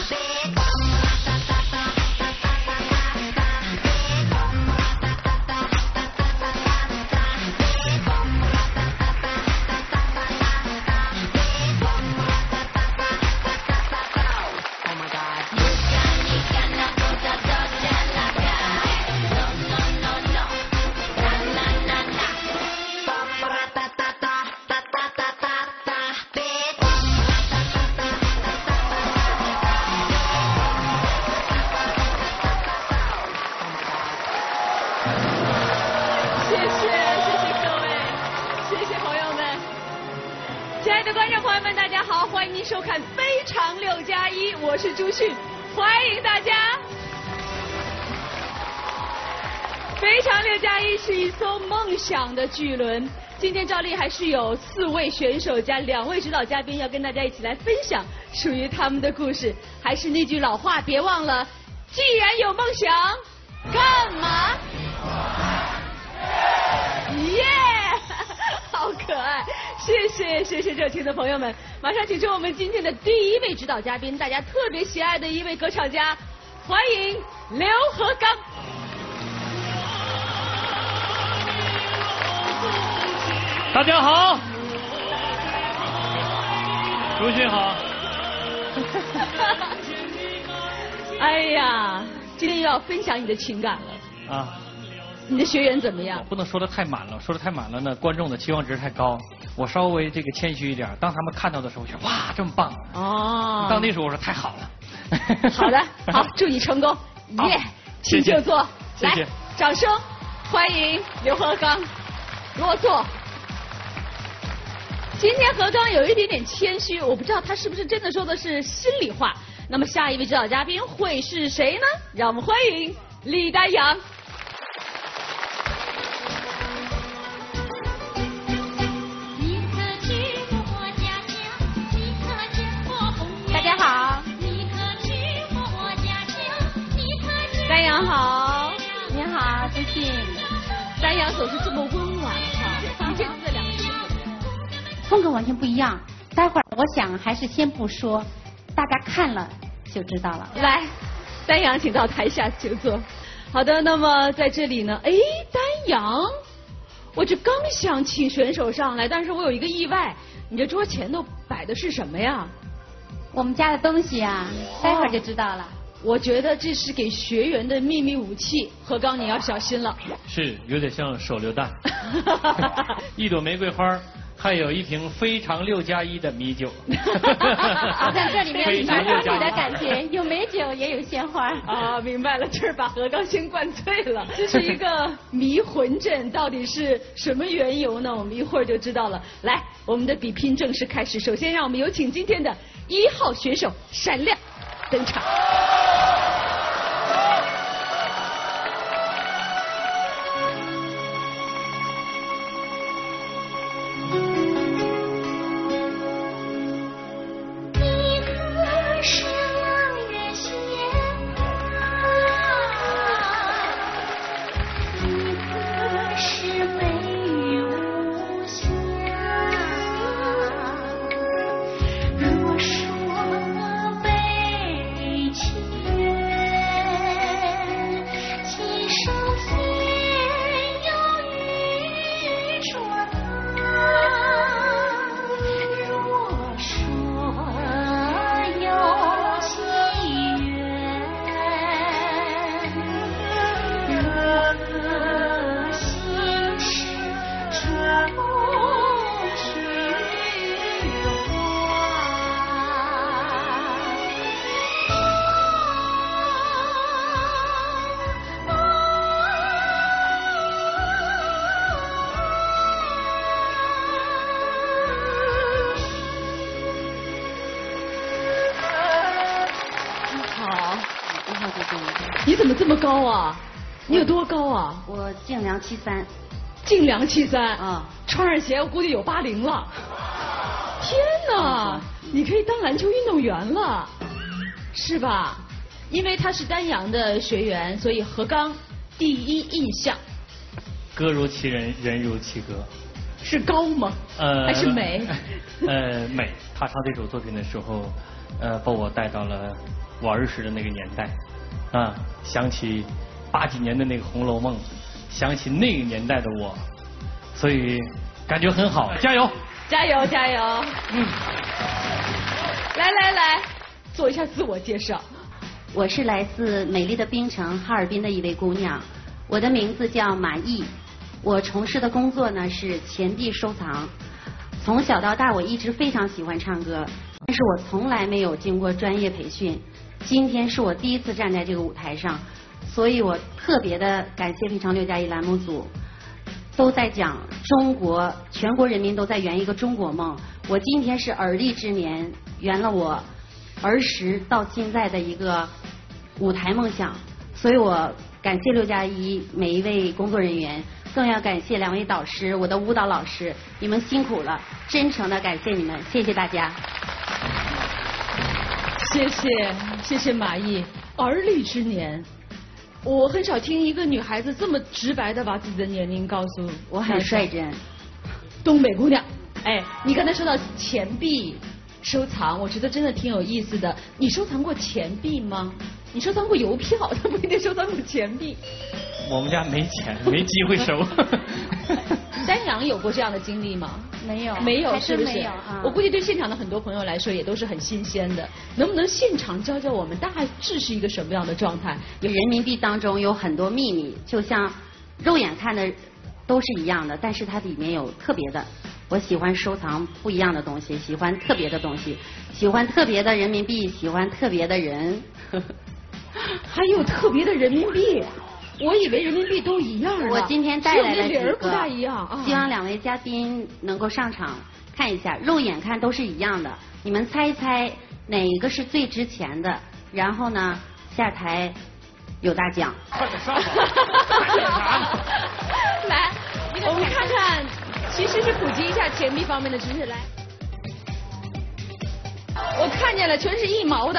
收看《非常6+1》，我是朱迅，欢迎大家。《非常6+1》是一艘梦想的巨轮，今天照例还是有4位选手加2位指导嘉宾要跟大家一起来分享属于他们的故事。还是那句老话，别忘了，既然有梦想，干嘛？耶！好可爱，谢谢热情的朋友们。马上请出我们今天的第1位指导嘉宾，大家特别喜爱的一位歌唱家，欢迎刘和刚。 大家好，朱迅好。 哎呀，今天又要分享你的情感了啊！你的学员怎么样？ 不能说的太满了，说的太满了呢，观众的期望值太高。我稍微这个谦虚一点，当他们看到的时候，就哇，这么棒！哦。到那时候我说太好了。 好的，好，祝你成功，耶！请就坐， 来， 掌声欢迎刘和刚，落座。今天和刚有一点点谦虚，我不知道他是不是真的说的是心里话。那么下一位指导嘉宾会是谁呢？让我们欢迎李丹阳。大家好。丹阳好。 你好，朱迅。 丹阳总是这么温婉哈，你这次的2个声音风格完全不一样。待会儿我想还是先不说，大家看了就知道了。 来，丹阳请到台下就坐。好的，那么在这里呢，丹阳，我这刚想请选手上来，但是我有一个意外，你这桌前头摆的是什么呀？ 我们家的东西啊，待会儿就知道了。 我觉得这是给学员的秘密武器，和刚你要小心了。 是，有点像手榴弹。一朵玫瑰花，还有一瓶非常6+1的米酒。 好像这里面有你的感觉，有美酒也有鲜花。 啊，明白了，这是把和刚先灌醉了。这是一个迷魂阵，到底是什么缘由呢？我们一会儿就知道了。来，我们的比拼正式开始。首先，让我们有请今天的1号选手闪亮登场。你怎么这么高啊？你有多高啊？ 我净量73。 净量73 啊！ 穿上鞋我估计有80了。天哪！你可以当篮球运动员了，是吧？因为他是丹阳的学员，所以和刚第一印象。 歌如其人，人如其歌。 是高吗？还是美？ 美。他唱这首作品的时候，把我带到了我儿时的那个年代，想起80几年的那个《红楼梦》，想起那个年代的我，所以感觉很好，加油！ 加油加油！来，做一下自我介绍。 我是来自美丽的槟城哈尔滨的一位姑娘，我的名字叫马毅，我从事的工作呢是钱币收藏。从小到大我一直非常喜欢唱歌，但是我从来没有经过专业培训。今天是我第一次站在这个舞台上，所以我特别的感谢非常6+1栏目组，都在讲中国，全国人民都在圆一个中国梦。我今天是而立之年，圆了我儿时到现在的一个舞台梦想，所以我感谢6+1每一位工作人员，更要感谢2位导师，我的舞蹈老师，你们辛苦了，真诚的感谢你们，谢谢大家。 谢谢马毅，而立之年。我很少听一个女孩子这么直白的把自己的年龄告诉我，很率真。 东北姑娘，你刚才说到钱币收藏，我觉得真的挺有意思的。你收藏过钱币吗？你收藏过邮票，但不一定收藏过钱币。 我们家没钱，没机会收。 丹阳有过这样的经历吗？ 没有， 没有，是不是？ 没有我估计对现场的很多朋友来说也都是很新鲜的。能不能现场教教我们，大致是一个什么样的状态？ 人民币当中有很多秘密，就像肉眼看的都是一样的，但是它里面有特别的。我喜欢收藏不一样的东西，喜欢特别的东西，喜欢特别的人民币，喜欢特别的人。 还有特别的人民币。我以为人民币都一样。 我今天带来了几个， 不大一样。 希望2位嘉宾能够上场看一下，肉眼看都是一样的，你们猜一猜哪一个是最值钱的？然后呢，下台有大奖。 快点上吧！ 来，我们看看，其实是普及一下钱币方面的知识。来，我看见了，全是1毛的。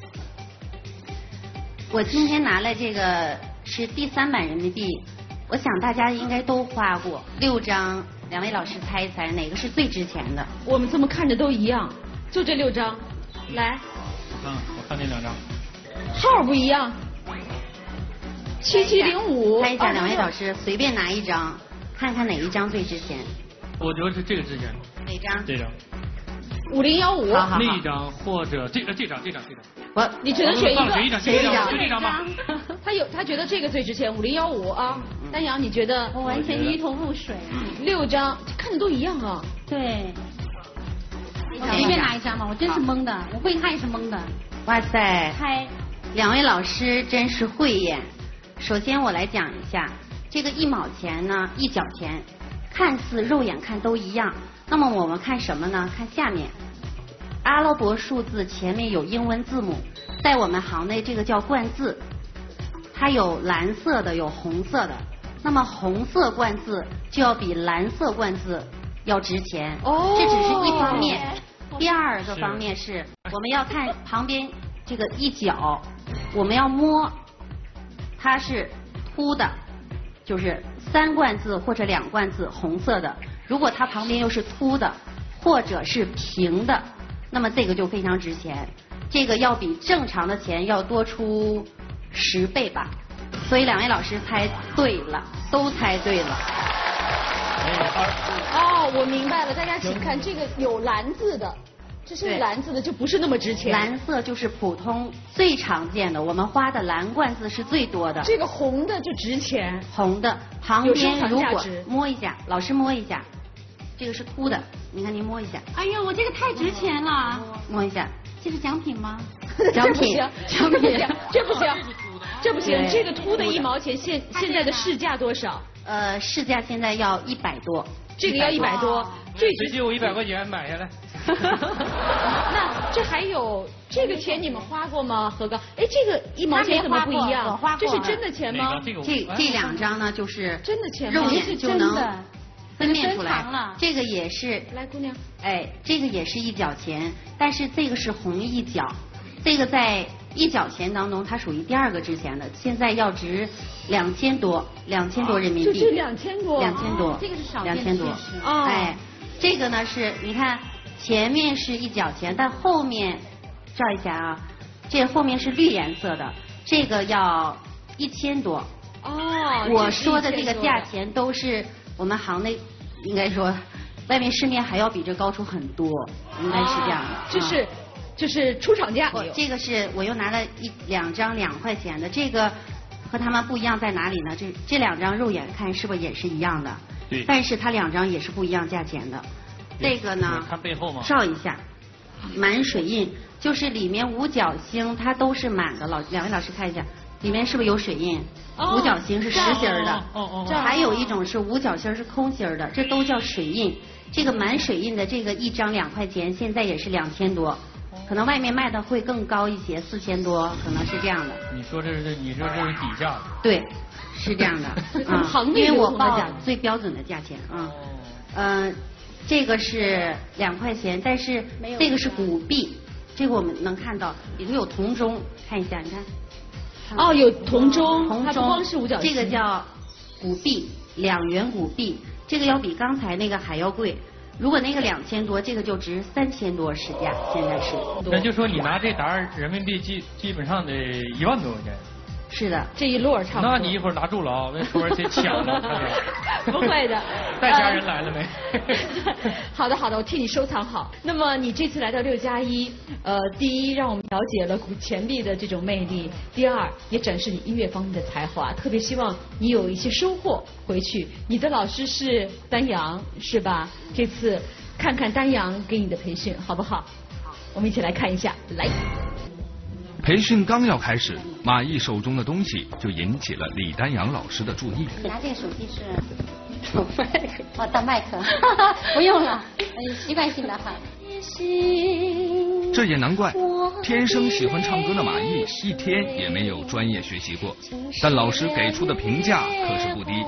我今天拿来这个是第3版人民币，我想大家应该都花过6张，2位老师猜一猜哪个是最值钱的？ 我们这么看着都一样，就这6张。来， 我看那2张， 号不一样。7705。 猜一下，2位老师随便拿1张，看看哪一张最值钱。 我觉得是这个值钱。 哪张？ 这张。 5015。 好。 那一张或者这张。 你只能选一个。 选一张吧。 他觉得这个最值钱，5015啊。丹阳，你觉得？ 我完全一头雾水。 6张，看着都一样啊。 对。随便拿1张吧，我真是懵的，我会看也是懵的。哇塞！猜，2位老师真是慧眼。首先我来讲一下，这个1毛钱呢，1角钱，看似肉眼看都一样，那么我们看什么呢？看下面。阿拉伯数字前面有英文字母，在我们行内这个叫冠字，它有蓝色的，有红色的。那么红色冠字就要比蓝色冠字要值钱。这只是一方面。第2个方面是我们要看旁边这个1角，我们要摸，它是凸的，就是3冠字或者2冠字红色的。如果它旁边又是凸的，或者是平的。那么这个就非常值钱，这个要比正常的钱要多出10倍吧。所以2位老师猜对了，都猜对了。 我明白了，大家请看，这个有蓝字的，这是蓝字的就不是那么值钱。 蓝色就是普通最常见的，我们花的蓝冠字是最多的。 这个红的就值钱。红的旁边如果摸一下，老师摸一下。这个是凸的，你看您摸一下。哎呦，我这个太值钱了！摸一下，这是奖品吗？奖品， 奖品，这不行，这不行，这个凸的1毛钱现在的市价多少？ 市价现在要100多。 这个要100多， 最直接我100块钱买下来。 那这还有这个钱你们花过吗？何刚，这个1毛钱怎么不一样？ 我花过。 这是真的钱吗？ 这2张呢，就是真的钱吗？ 肉眼就能分辨出来。这个也是。 来，姑娘。 这个也是1角钱，但是这个是红1角，这个在一角钱当中，它属于第2个值钱的，现在要值2000多人民币。 就是2000多。 2000多。 这个是少 2000多。哎，这个呢是，你看前面是一角钱，但后面照一下啊，这后面是绿颜色的，这个要1000多。我说的这个价钱都是我们行内，应该说外面市面还要比这高出很多，应该是这样的。 就是出厂价。 这个是我又拿了2张2块钱的，这个和他们不一样在哪里呢？这2张肉眼看是不是也是一样的？ 对。 但是它2张也是不一样价钱的。这个呢？ 看背后吗？ 照一下，满水印，就是里面五角星它都是满的。两位老师看一下，里面是不是有水印？五角星是实心的。还有一种是五角星是空心的，这都叫水印。这个满水印的这个1张2块钱，现在也是2000多。可能外面卖的会更高一些，4000多，可能是这样的。 你说这是底价的？ 对，是这样的。因为我报最标准的价钱啊。这个是2块钱，但是这个是古币，这个我们能看到里头有铜钟，看一下，你看。 有铜钟，它不光是五角星。 这个叫古币，2元古币，这个要比刚才那个还要贵。如果那个2000多，这个就值3000多市价，现在是。 那就说你拿这沓人民币基本上得1万多块钱。 是的， 这一摞差不多。 那你一会儿拿住了啊，被土耳其抢了。 不会的。 带家人来了没？ 好的，我替你收藏好。那么你这次来到6+1，第一让我们了解了钱币的这种魅力，第二也展示你音乐方面的才华，特别希望你有一些收获回去。你的老师是丹阳是吧？这次看看丹阳给你的培训好不好？好，我们一起来看一下，来。 培训刚要开始，马毅手中的东西就引起了李丹阳老师的注意。 你拿这个手机是当麦克，不用了，习惯性的哈。 这也难怪，天生喜欢唱歌的马毅一天也没有专业学习过，但老师给出的评价可是不低。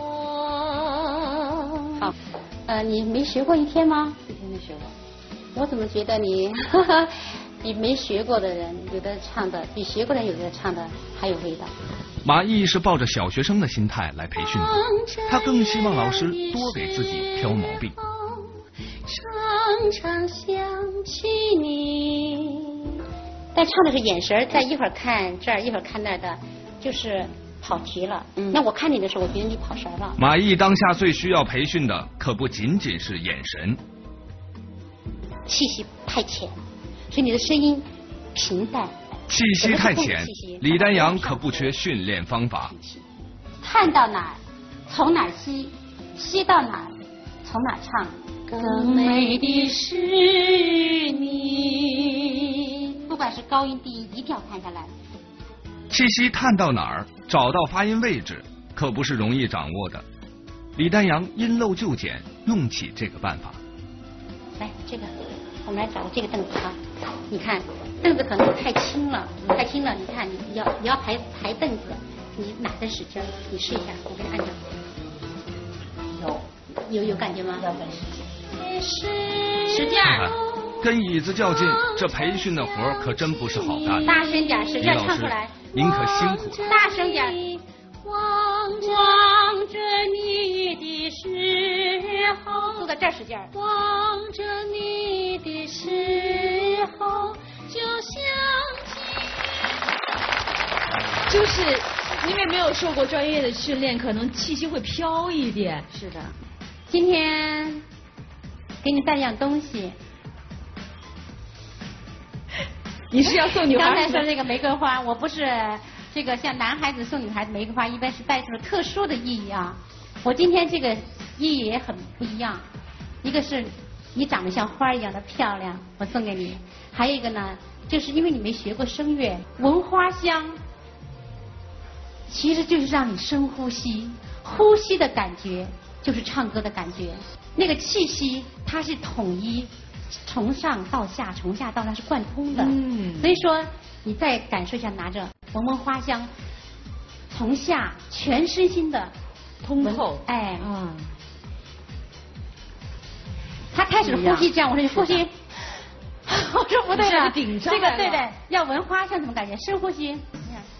好，你没学过1天吗？1天没学过。我怎么觉得你比没学过的人有的唱的，比学过的人有的唱的还有味道。 马毅是抱着小学生的心态来培训的，他更希望老师多给自己挑毛病。 常常想起你，但唱的是眼神，在一会儿看这儿一会儿看那儿的，就是跑题了。那我看你的时候，我觉得你跑神了。 马毅当下最需要培训的可不仅仅是眼神， 气息太浅。所以你的声音平淡， 气息太浅，李丹阳可不缺训练方法。 叹到哪儿，从哪儿吸，吸到哪儿，从哪儿唱。更美的是你，不管是高音低音，一定要看下来。 气息叹到哪儿，找到发音位置，可不是容易掌握的。李丹阳因漏就简，用起这个办法。 来，这个。我们来找这个凳子啊，你看凳子可能太轻了，你看你要排凳子，你哪根使劲？你试一下，我给你按着。有感觉吗？使劲儿。 跟椅子较劲，这培训的活可真不是好干。 大声点，使劲唱出来。 您可辛苦了。 大声点。望着你的时候，坐在这儿使劲儿。望着你的时候，就想起。 就是因为没有受过专业的训练，可能气息会飘一点。 是的，今天给你带一样东西。 你是要送女孩？ 刚才说这个玫瑰花，我不是。这个像男孩子送女孩子玫瑰花，一般是带出了特殊的意义啊。我今天这个意义也很不一样，一个是你长得像花一样的漂亮，我送给你；还有一个呢，就是因为你没学过声乐，闻花香，其实就是让你深呼吸，呼吸的感觉就是唱歌的感觉，那个气息它是统一，从上到下，从下到上是贯通的。所以说你再感受一下，拿着。闻闻花香，从下全身心的通透， 他开始呼吸这样，我说你呼吸，我说不对了， 顶上这个对的，要闻花香什么感觉？深呼吸，你看，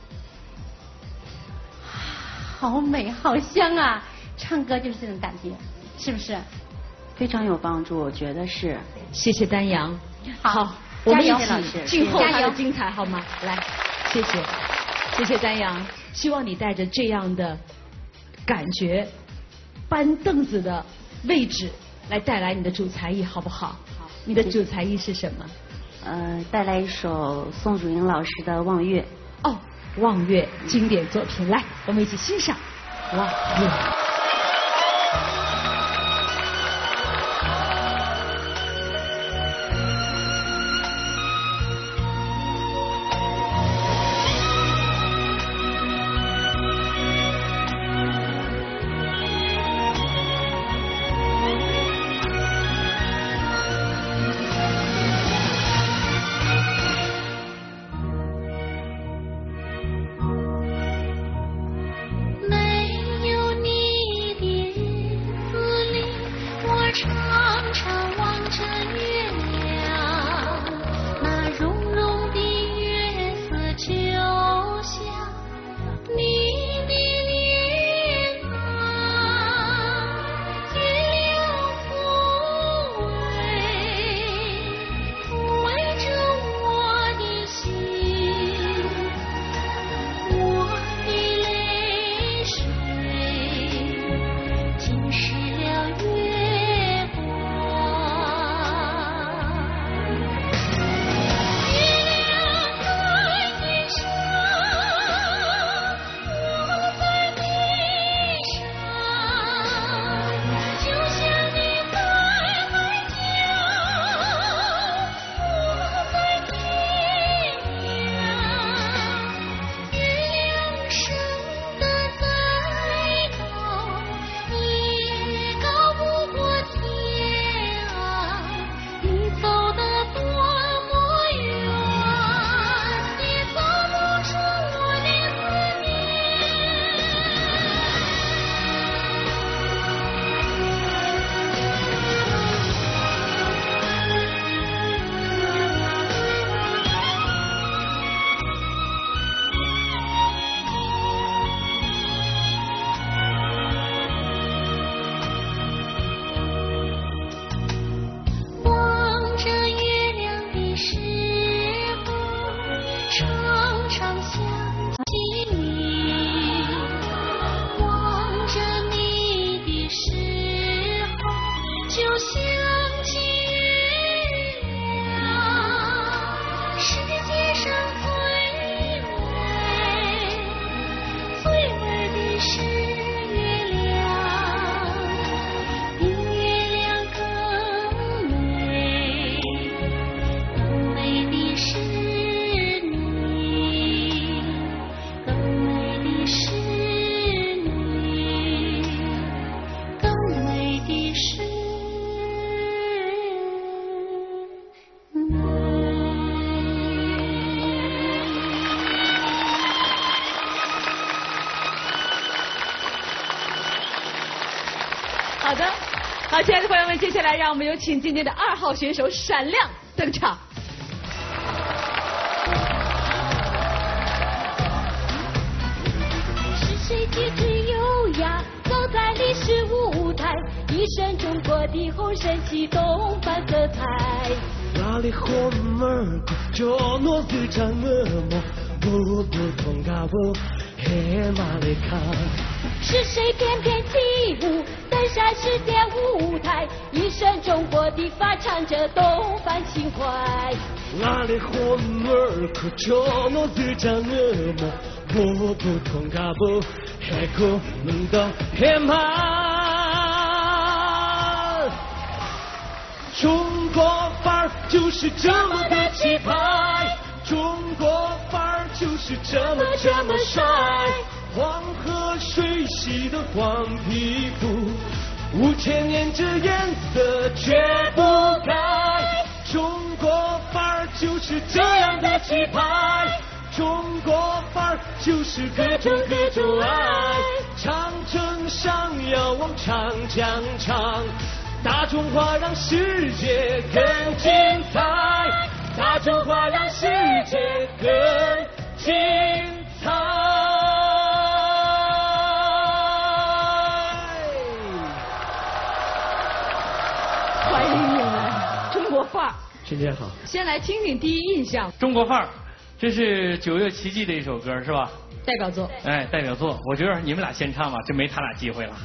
好美，好香啊！唱歌就是这种感觉，是不是？ 非常有帮助，我觉得是。 谢谢丹阳。 好， 我们一加油起静候他的精彩，好吗？来，谢谢，谢谢丹阳。希望你带着这样的感觉，搬凳子的位置来带来你的主才艺，好不好？好。你的主才艺是什么？ 带来一首宋祖英老师的《望月》。 哦，《望月》经典作品，来，我们一起欣赏《望月》。好的，好，亲爱的朋友们，接下来让我们有请今天的2号选手闪亮登场。 是谁举止优雅，走在历史舞台，一身中国的红神旗东方色彩。 哪里火门就诺自战恶魔，不同嘎我黑马里卡。 是谁翩翩起舞，登上世界舞台，一身中国的发，唱着东方情怀。 哪里火门就诺自战恶魔，不同嘎我黑口门的黑马。中国范儿就是这么的气派，中国范儿就是这么帅。黄河水洗的黄皮肤，5000年这颜色绝不改。中国范儿就是这样的气派，中国范儿就是各种爱。长城上要往长江唱，大中华让世界更精彩。 新年好。 先来听听第一印象。 中国范儿，这是9月奇迹的一首歌是吧？ 代表作。 哎，代表作，我觉得你们俩先唱吧，真没他俩机会了。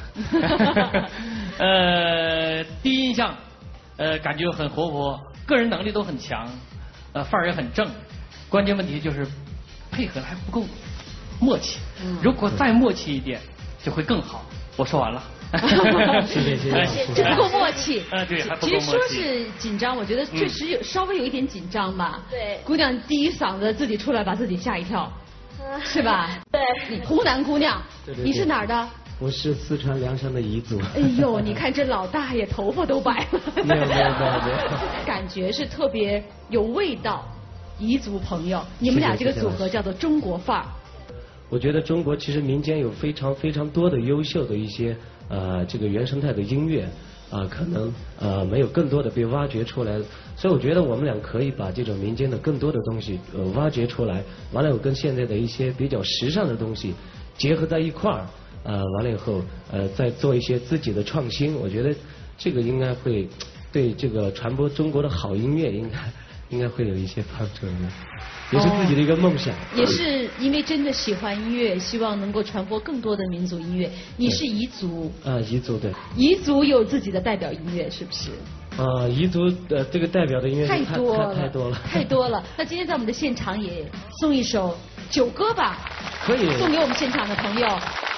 第一印象，感觉很活泼，个人能力都很强，范儿也很正，关键问题就是配合还不够默契，如果再默契一点就会更好。我说完了。 谢谢。 这不够默契。 对，还不够默契。 其实说是紧张，我觉得确实稍微有一点紧张吧。 对。 姑娘第一嗓子自己出来，把自己吓一跳，是吧？ 对。 湖南姑娘，你是哪儿的？ 我是四川凉山的彝族。 哎呦，你看这老大爷头发都白了。 没有。 感觉是特别有味道，彝族朋友，你们俩这个组合叫做中国范儿。 我觉得中国其实民间有非常非常多的优秀的一些这个原生态的音乐可能没有更多的被挖掘出来，所以我觉得我们俩可以把这种民间的更多的东西挖掘出来，完了有跟现在的一些比较时尚的东西结合在一块儿，完了以后再做一些自己的创新，我觉得这个应该会对这个传播中国的好音乐应该会有一些帮助的。也是自己的一个梦想， 也是因为真的喜欢音乐，希望能够传播更多的民族音乐。你是彝族？ 彝族对。 彝族有自己的代表音乐是不是？ 彝族的这个代表的音乐太多了， 太多了。那今天在我们的现场也送一首九歌吧， 可以送给我们现场的朋友。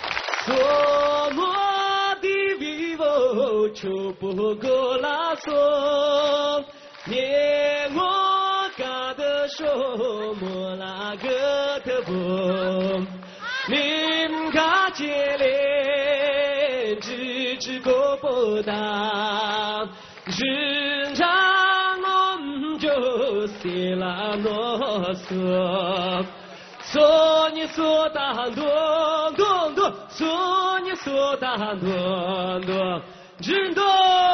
说莫拉格特布，林卡杰连支持国波达，日常我们就写了啰嗦，索尼索达多多多，索尼索达多多，真多。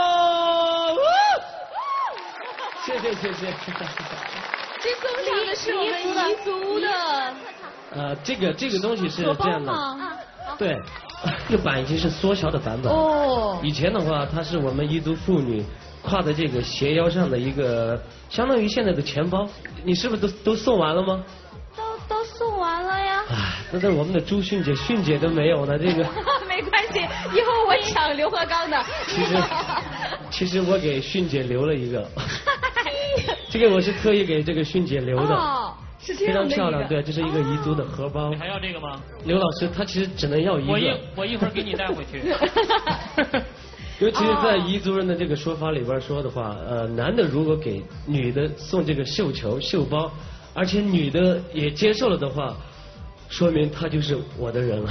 谢谢。 这送上的是我们彝族的。 这个东西是这样的。对，这个版已经是缩小的版本。哦。以前的话，它是我们彝族妇女挎在这个斜腰上的一个，相当于现在的钱包。你是不是都送完了吗？ 都送完了呀。 那在我们的朱迅姐都没有呢，这个。 没关系，以后我抢刘和刚的。 其实我给迅姐留了一个。这个我是特意给这个迅姐留的， 是这样的， 非常漂亮。对，这是一个彝族的荷包。 你还要这个吗？ 刘老师，他其实只能要一个。 我一会儿给你带回去。 尤其是在彝族人的这个说法里边说的话，男的如果给女的送这个绣球、绣包，而且女的也接受了的话，说明他就是我的人了。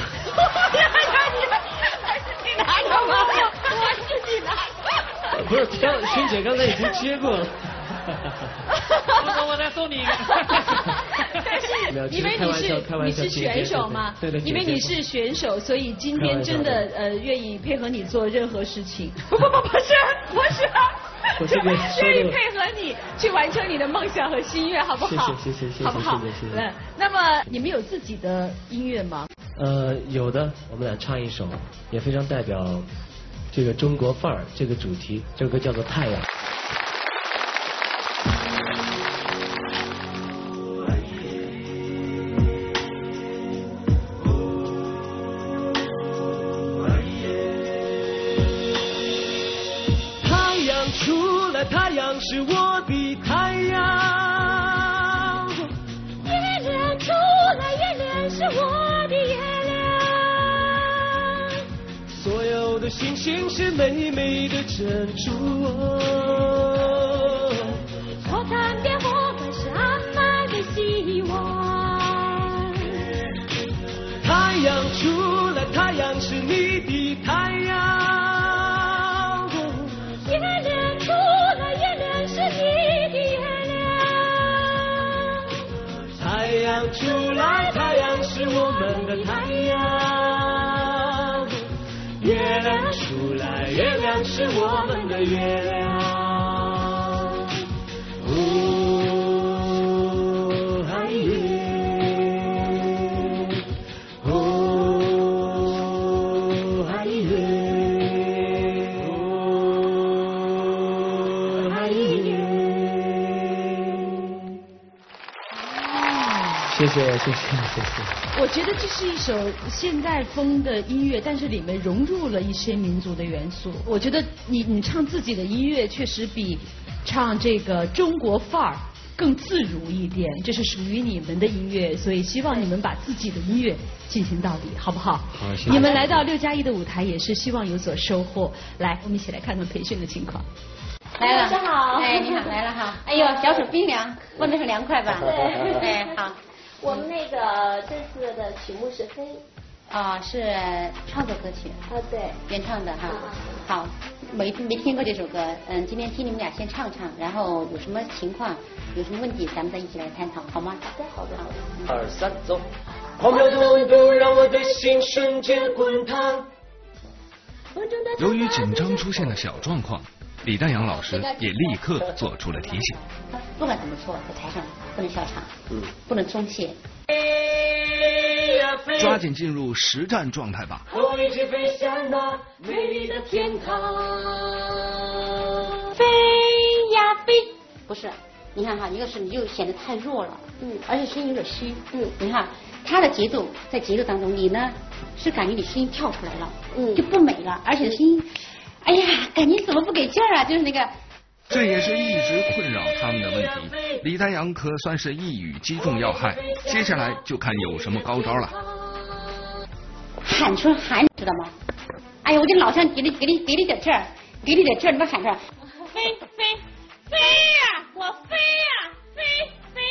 你拿着吗？我自己拿。 不是，迅姐刚才已经接过了。 我再送你一个。 因为你是选手嘛， 对， 因为你是选手，所以今天真的愿意配合你做任何事情。不是，愿意配合你去完成你的梦想和心愿，好不好？ 谢， 好不好？那么你们有自己的音乐吗？ 有的，我们俩唱一首，也非常代表这个中国范儿这个主题，这个歌叫做《太阳》。 太阳是我的太阳， 月亮出来，月亮是我的月亮， 所有的星星是美美的珍珠， 火炭边火把是阿妈的希望。 太阳出来，太阳是你的太阳。太阳出来，太阳是我们的太阳。月亮出来，月亮是我们的月亮。嗨耶，嗨耶，嗨耶。 谢谢。 我觉得这是一首现代风的音乐，但是里面融入了一些民族的元素。我觉得你唱自己的音乐确实比唱这个中国范儿更自如一点，这是属于你们的音乐，所以希望你们把自己的音乐进行到底，好不好？ 好，谢谢。 你们来到6+1的舞台，也是希望有所收获。来，我们一起来看看培训的情况。 来了， 大家好， 哎，你好，来了哈。哎呦，小手冰凉，闻的是凉快吧？ 对， 哎，好。 我们那个这次的曲目是飞。 是创作歌曲。 对。 原创的哈。好，没听过这首歌，今天听你们俩先唱唱，然后有什么情况，有什么问题，咱们再一起来探讨，好吗？ 好的。 2、3，走。荒谬的温度让我的心瞬间滚烫。 由于紧张出现的小状况，李丹阳老师也立刻做出了提醒。 不管怎么说，在台上不能笑场，不能松懈。 抓紧进入实战状态吧。 和我一起飞向那美丽的天堂。 飞呀飞，不是，你看哈，一个是你就显得太弱了，而且声音有点虚，你看他的节奏在节奏当中，你呢是感觉你声音跳出来了，就不美了，而且声音，哎呀，感觉怎么不给劲儿啊？就是那个。 这也是一直困扰他们的问题。李丹阳可算是一语击中要害，接下来就看有什么高招了。 喊出喊，知道吗？哎呀，我就老想给你点劲儿，给你点劲儿，你把喊出来。飞呀，我飞呀，飞，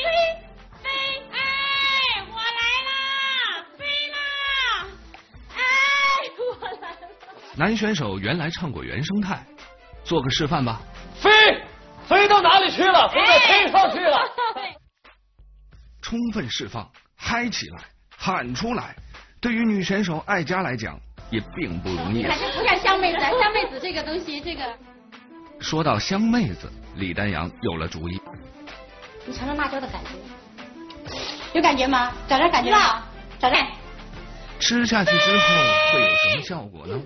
哎，我来啦，飞啦，哎，我来了。 男选手原来唱过原声带，做个示范吧。 飞到哪里去了？飞到天上去了。 充分释放，嗨起来，喊出来，对于女选手艾佳来讲也并不容易。 不看香妹子，香妹子这个东西，这个。 说到香妹子，李丹阳有了主意。 你尝尝辣椒的感觉，有感觉吗？找点感觉吗？找点。 吃下去之后会有什么效果呢？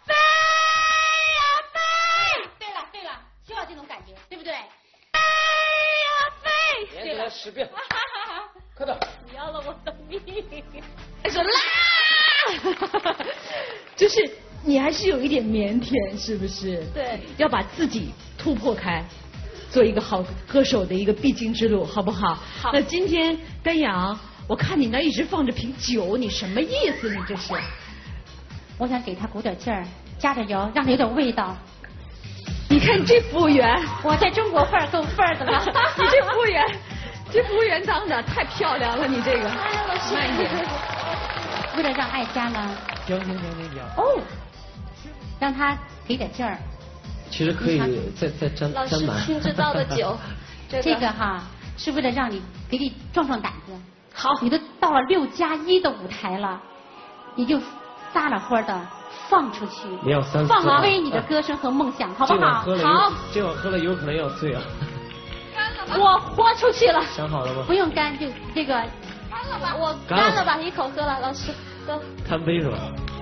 这种感觉，对不对？ 飞呀飞！ 连着来10遍，快点！ 你要了我的命！ 说啦，就是你还是有一点腼腆，是不是？ 对， 要把自己突破开，做一个好歌手的一个必经之路，好不好？ 好。 那今天丹阳，我看你那一直放着瓶酒，你什么意思？你这是？ 我想给他鼓点劲儿，加点油，让他有点味道。 你看这服务员， 我在中国范儿够范儿的吧？ 你这服务员当的太漂亮了，你这个。 哎呀，老师， 慢一点。 为了让艾佳呢， 行， 哦，让他给点劲儿。 其实可以再沾老师满。 新制造的酒， 这个哈是为了让你给你壮壮胆子。 好， 你都到了6+1的舞台了，你就撒了欢的。放出去， 你要3次， 放飞你的歌声和梦想，好不好？ 好，这碗喝了有可能要醉啊。 我豁出去了。 想好了吗？ 不用干，就这个。 干了吧，我干了吧，一口喝了，老师喝。 贪杯是吧？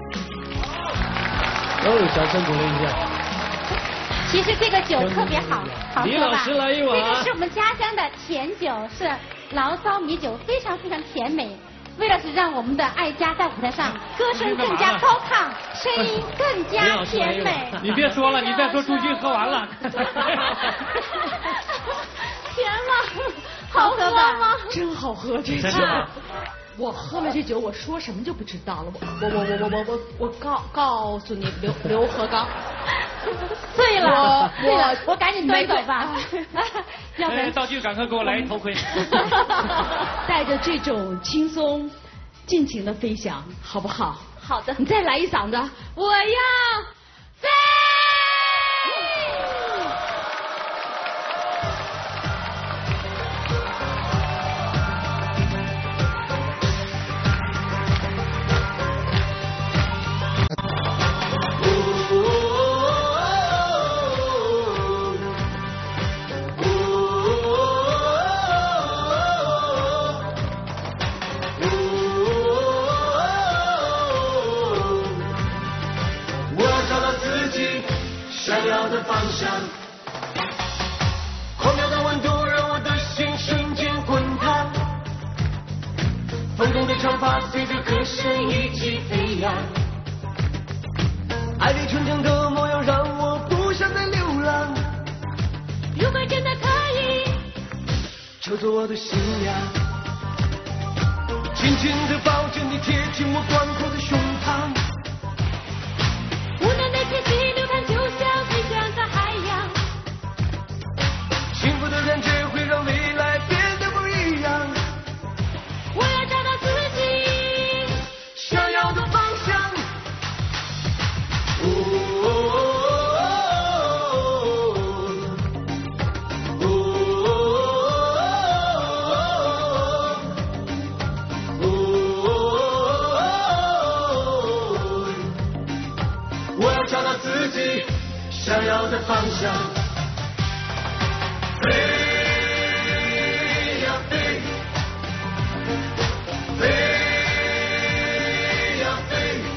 掌声鼓励一下。 其实这个酒特别好，好喝吧？ 李老师来一碗。 这个是我们家乡的甜酒，是醪糟米酒，非常非常甜美。为了是让我们的艾佳在舞台上歌声更加高亢，声音更加甜美。 你别说了，你再说朱军喝完了。 甜吗？好喝吗？ 真好喝，这酒。我喝了这酒，我说什么就不知道了。我告诉你，刘和刚。 醉了，我赶紧端走吧。 要不然道具赶快给我来一头盔。 带着这种轻松、尽情的飞翔，好不好？ 好的。 你再来一嗓子，我要飞。 长发随着歌声一起飞扬。爱你纯真的模样让我不想再流浪。 如果真的可以， 就做我的新娘，紧紧地抱着你，贴近我广阔的胸膛。 无奈的天气流淌，就像飞向大海洋。 幸福的感觉会让未来变得不一样。 我要找到自己想要的方向。我要找到自己想要的方向。飞呀飞，飞呀飞，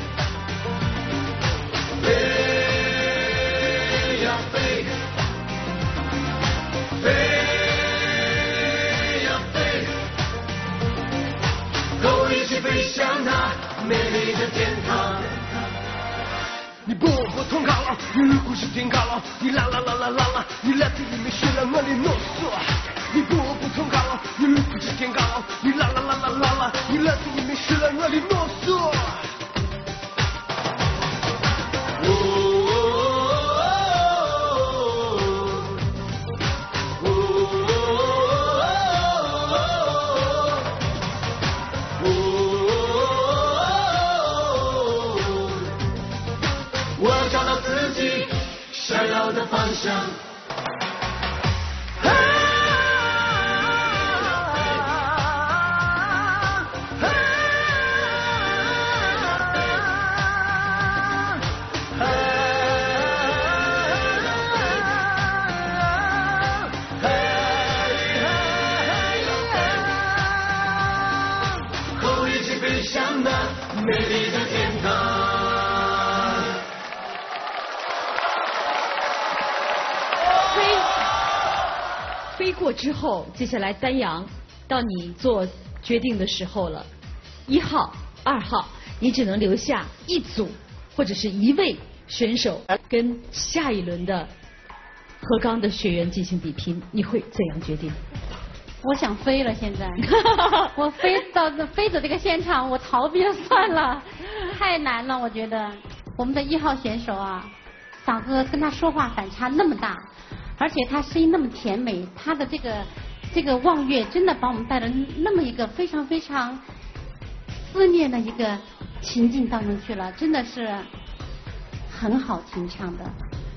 飞呀飞，飞呀飞，和我一起飞向那美丽的天堂。你波波通卡了，你如果是天卡了，你啦啦啦啦啦啦，你来自里面血染我的啰嗦。你波波通卡了，你如果是天卡了，你啦啦啦啦啦啦，你来自里面血染我的啰嗦。我要找到自己想要的方向。和我一起飞向那美丽的天堂。 飞过之后，接下来丹阳到你做决定的时候了。1号、2号，你只能留下一组或者是一位选手跟下一轮的何刚的学员进行比拼，你会怎样决定？ 我想飞了，现在我飞走这个现场，我逃避了算了，太难了，我觉得我们的1号选手啊，嗓子跟他说话反差那么大，而且他声音那么甜美，他的这个望月真的把我们带了那么一个非常非常思念的一个情境当中去了，真的是很好听唱的。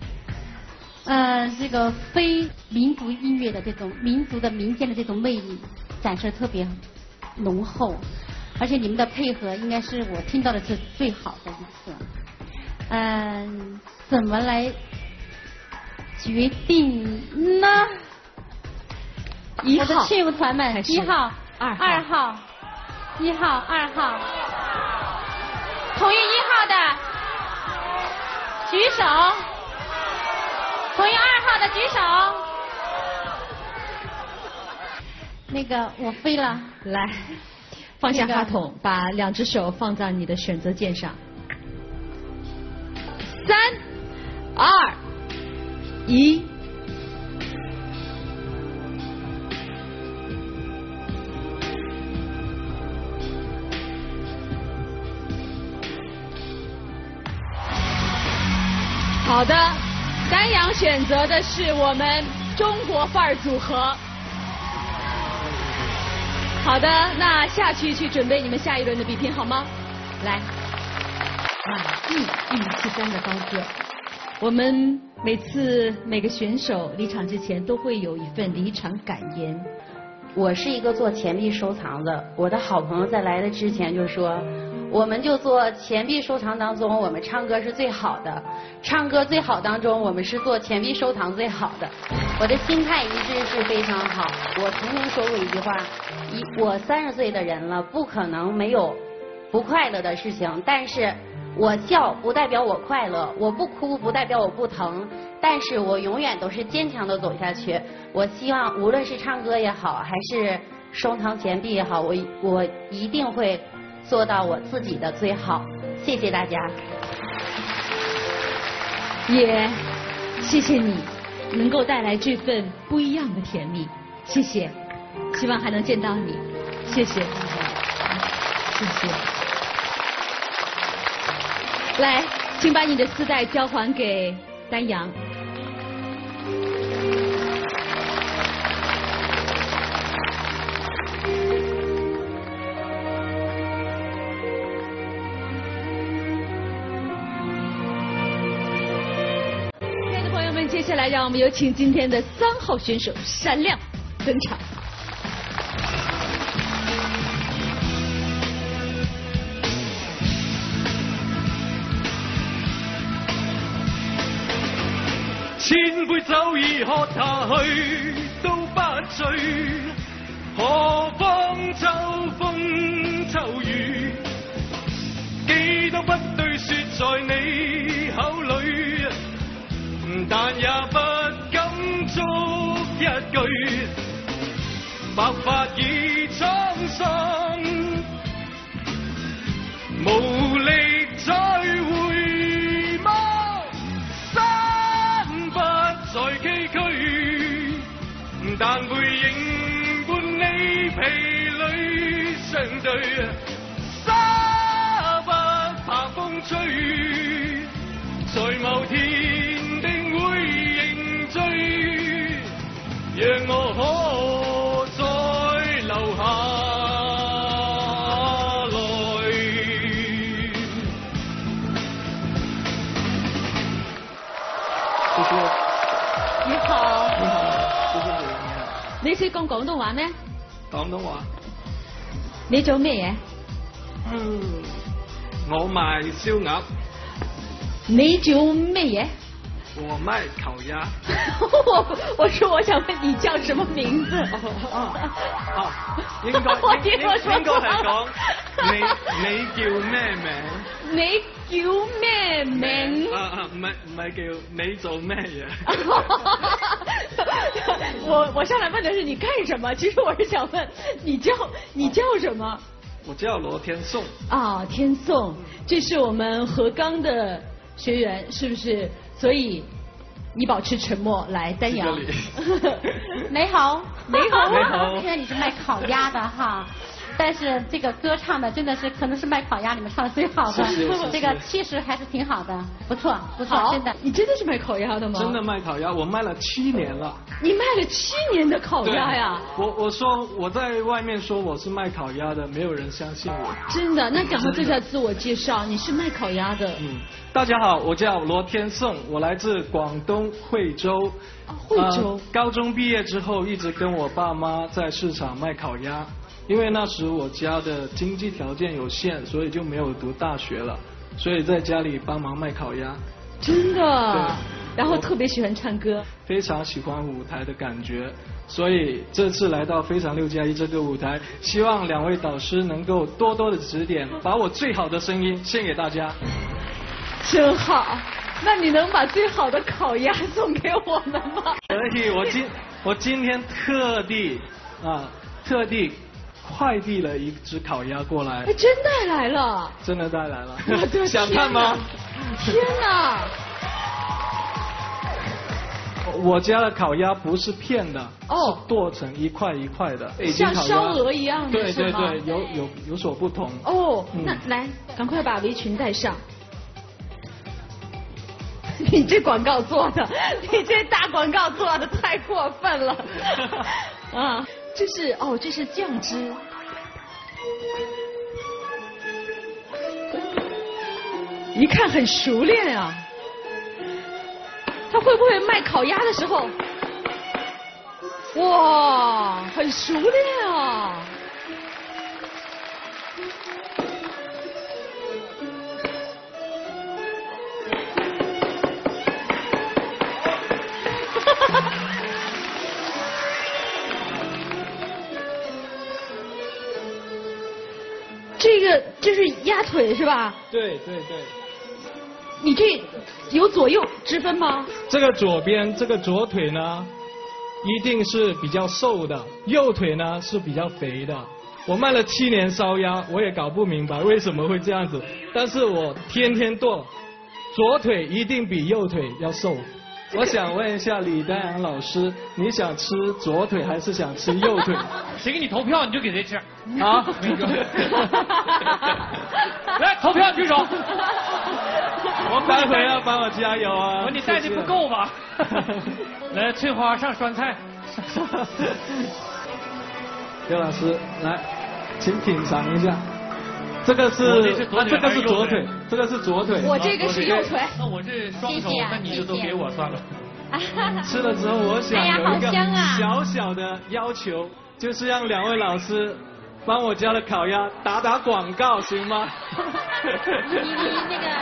这个非民族音乐的这种民族的民间的这种魅力展示特别浓厚，而且你们的配合应该是我听到的是最好的一次。怎么来决定呢 ？1号， 我的亲友团们，1号、 2 号、1号、2号，同意1号的举手。同意2号的举手。那个我飞了， 来，放下话筒，把2只手放在你的选择键上。3、2、1。好的。丹阳选择的是我们中国范儿组合。好的，那下去准备你们下一轮的比拼好吗？来，1.73的高个。我们每个选手离场之前都会有一份离场感言。 我是一个做钱币收藏的，我的好朋友在来的之前就说，我们就做钱币收藏当中，我们唱歌是最好的，唱歌最好当中，我们是做钱币收藏最好的。我的心态一直是非常好。我曾经说过一句话，我30岁的人了，不可能没有不快乐的事情，但是我笑不代表我快乐，我不哭不代表我不疼，但是我永远都是坚强的走下去。我希望无论是唱歌也好，还是收藏钱币也好，我一定会做到我自己的最好。谢谢大家。 也谢谢你能够带来这份不一样的甜蜜，谢谢，希望还能见到你，谢谢，谢谢。来，请把你的丝带交还给丹阳。接下来，让我们有请今天的3号选手闪亮登场。 千杯酒已喝下去都不醉，何況秋風秋雨，幾多不對說在你口裏。但也不敢觸一句，白髮已滄桑，無力再回望，身不再崎嶇，但背影伴你疲累相對，沙不怕風吹，在某天讓我可再留下來。 謝謝。 你好。 你好，謝謝你。 你識講廣東話咩？ 廣東話。 你做咩嘢？ 我賣燒鴨。 你做咩嘢？ 我賣烤鴨。 我說我想問你叫什麼名字？ 應該係講你叫咩名？ 你叫咩名？ 唔係叫你做咩嘢？ 我上來問的是你幹什麼？其實我是想問你叫什麼？ 我叫羅天頌。 啊，天頌，這是我們合鋼的學員，是不是？所以你保持沉默，來丹陽。 你好， 你好， 你好。因為你是賣烤鴨的哈，但是這個歌唱的真的是可能是賣烤鴨裡面唱的最好的，這個氣勢還是挺好的，不錯不錯，真的。 你真的是賣烤鴨的嗎？ 真的賣烤鴨，我賣了7年了。 你賣了7年的烤鴨呀？ 我說我在外面說我是賣烤鴨的，沒有人相信我。 真的？那趕快做下自我介紹，你是賣烤鴨的。 大家好，我叫羅天頌，我來自廣東惠州。 惠州。 高中畢業之後，一直跟我爸媽在市場賣烤鴨，因為那時我家的經濟條件有限，所以就沒有讀大學了，所以在家裡幫忙賣烤鴨。 真的？對。然後特別喜歡唱歌。 非常喜歡舞台的感覺，所以這次來到非常6+1這個舞台，希望2位導師能夠多多的指點，把我最好的聲音獻給大家。 真好，那你能把最好的烤鴨送給我們嗎？ 可以，我今天特地快遞了一隻烤鴨過來。 真帶來了？ 真的帶來了。 想看嗎？ 天哪！ 我家的烤鴨不是片的，是剁成一塊一塊的， 像燒鵝一樣的。 對對對，有所不同。 哦，那來，趕快把圍裙戴上。你這廣告做的，你這大廣告做的太過分了。啊，這是醬汁。一看很熟練啊。他會不會賣烤鴨的時候，哇，很熟練啊！这是鸭腿是吧？ 对对对。 你这有左右之分吗？ 这个左边这个左腿呢，一定是比较瘦的，右腿呢是比较肥的。 我卖了7年烧鸭，我也搞不明白为什么会这样子。但是我天天剁，左腿一定比右腿要瘦。我想问一下李丹阳老师，你想吃左腿还是想吃右腿？ 谁给你投票你就给谁吃。 啊， 来投票举手。 我待会要帮我加油啊！ 你带的不够吧？来，翠花上酸菜。 刘老师，来，请品尝一下。这个是这个是左腿，这个是左腿。 我这个是右腿。 那我是双手，那你就都给我算了。 吃了之后，我想有一个小小的要求，就是让2位老师帮我家的烤鸭打广告，行吗？ 你那个，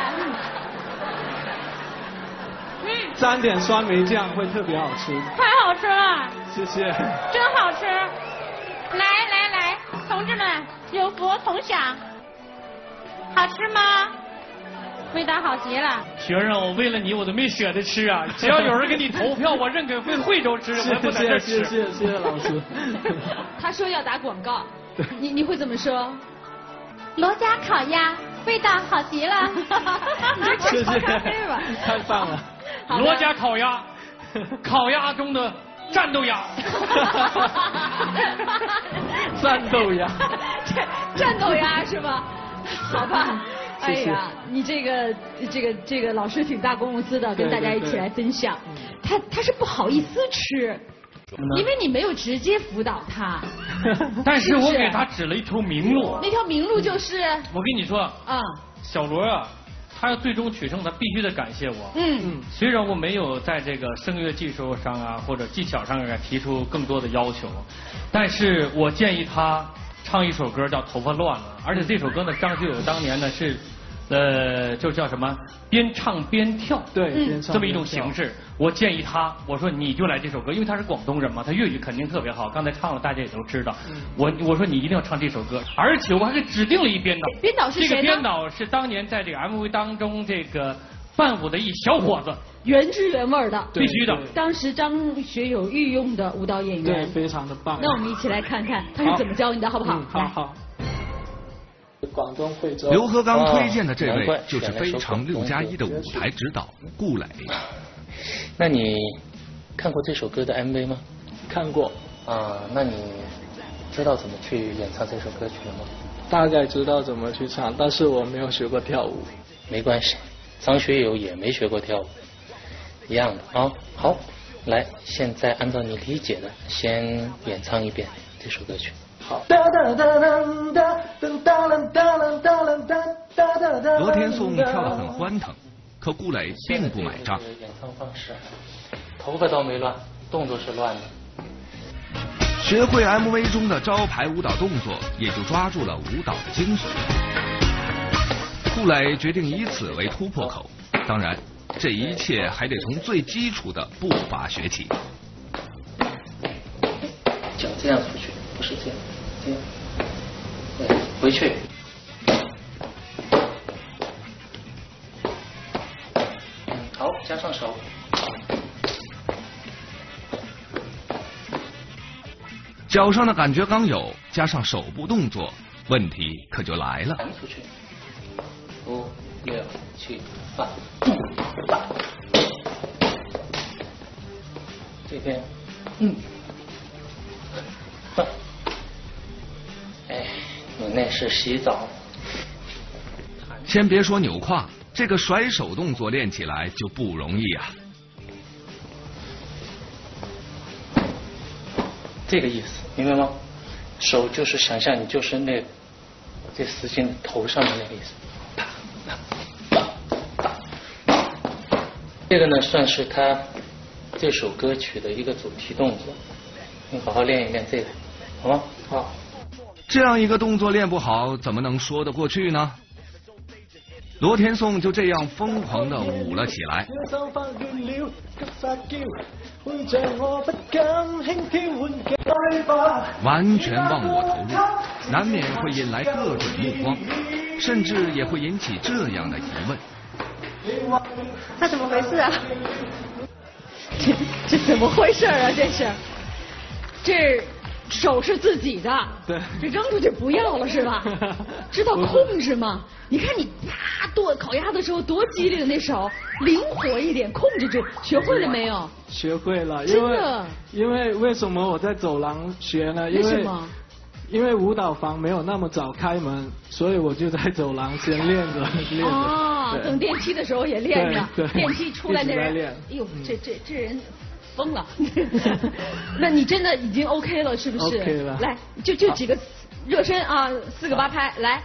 沾点酸梅酱会特别好吃。 太好吃了！ 谢谢。 真好吃！来，同志们，有福同享。好吃吗？味道好极了。 学生，我为了你，我都没舍得吃啊！只要有人给你投票，我认可回惠州吃，我不在这吃。 谢谢老师。 他说要打广告，你会怎么说？ 罗家烤鸭味道好极了。 你这吃咖啡吧？ 太棒了。 罗家烤鸭，烤鸭中的战斗鸭。 战斗鸭。 战斗鸭是吧？好吧。哎呀，你这个老师挺大公司的，跟大家一起来分享。他是不好意思吃，因为你没有直接辅导他。 但是我给他指了一条明路。 那条明路就是， 我跟你说啊，小罗啊，他要最终取胜，他必须得感谢我。虽然我没有在这个声乐技术上啊或者技巧上提出更多的要求，但是我建议他唱一首歌叫《头发乱了》，而且这首歌呢，张学友当年呢是，就叫什么边唱边跳， 对， 这么一种形式。我建议他，我说你就来这首歌，因为他是广东人嘛，他粤语肯定特别好，刚才唱了大家也都知道。我说你一定要唱这首歌，而且我还给指定了一编导。 编导是谁呢？ 这个编导是当年在这个 MV 当中这个伴舞的一小伙子。 原汁原味的， 必须的。 当时张学友御用的舞蹈演员， 对，非常的棒。 那我们一起来看看他是怎么教你的，好不好？ 好。广东惠州。 刘和刚推荐的这位就是非常6+1的舞台指导顾磊。 那你看过这首歌的 MV 吗？ 看过。 那你知道怎么去演唱这首歌曲了吗？ 大概知道怎么去唱，但是我没有学过跳舞。 没关系，张学友也没学过跳舞。一样的啊，好，来，现在按照你理解的，先演唱一遍这首歌曲。 好。 罗天颂跳得很欢腾，可顾磊并不买账。 演唱方式，头发倒没乱，动作是乱的。 学会 MV 中的招牌舞蹈动作，也就抓住了舞蹈的精髓。顾磊决定以此为突破口，当然。这一切还得从最基础的步伐学起。 脚这样出去，不是这样，这样，对，回去。好，加上手。 脚上的感觉刚有，加上手部动作，问题可就来了。 弹出去，5、6、7、8。这边，哎，你那是洗澡。 先别说扭胯，这个甩手动作练起来就不容易啊。 这个意思，明白吗？手就是想象你就是那这丝巾头上的那个意思。这个呢，算是他这首歌曲的一个主题动作，你好好练一练这个，好吗？ 好。 这样一个动作练不好，怎么能说得过去呢？罗天颂就这样疯狂地舞了起来。完全忘我投入，难免会引来各种目光，甚至也会引起这样的疑问。 他怎么回事啊？这怎么回事啊？这手是自己的， 对， 这扔出去不要了是吧？知道控制吗？你看你啪剁烤鸭的时候多激烈的那手，灵活一点，控制住，学会了没有？ 学会了， 真的。 因为为什么我在走廊学呢？ 为什么？ 因为舞蹈房没有那么早开门，所以我就在走廊先练着。 啊，等电梯的时候也练着， 对， 电梯出来的人，哎呦，这人疯了。那你真的已经 OK 了，是不是 ？OK 了。 来，就几个热身啊，4个8拍，来。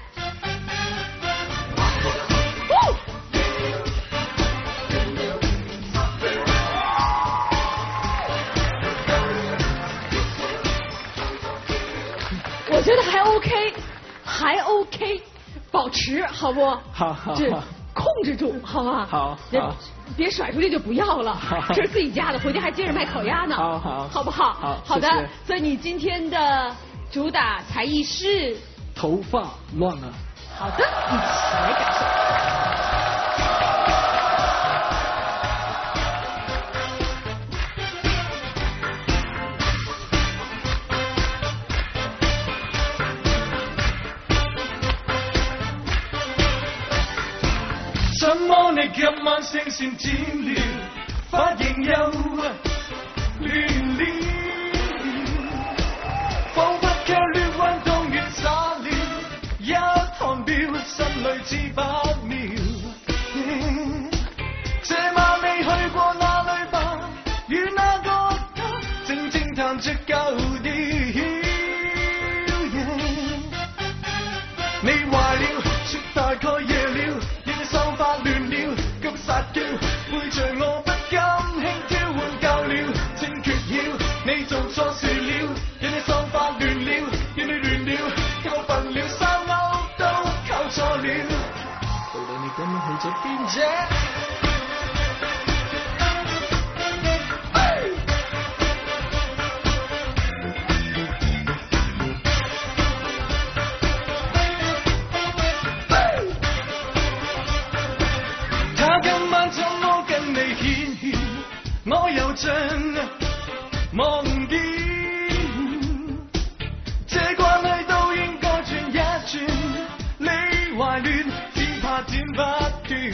我觉得还 OK， 保持好不？ 好， 这控制住好吗？ 好， 别甩出去就不要了，这是自己家的，回家还接着卖烤鸭呢。好不好？好的。所以你今天的主打才艺是头发乱了。 好的，一起来感受。 怎麼你今晚聲線漸了，髮型又亂了，彷彿劇烈運動員灑了一項表，心裏知不妙。這晚你去過哪裏吧？與那個他靜靜談着舊調。你壞了，說大概夜了。手法亂了，急殺叫，背着我不甘輕佻換夠了，正決曉，你做錯事了，讓你手法亂了，讓你亂了，過分了，生勾都靠錯了，到底你今晚去咗邊啫？我又像忘記，這關係都應該轉一轉，你懷亂，只怕剪不斷。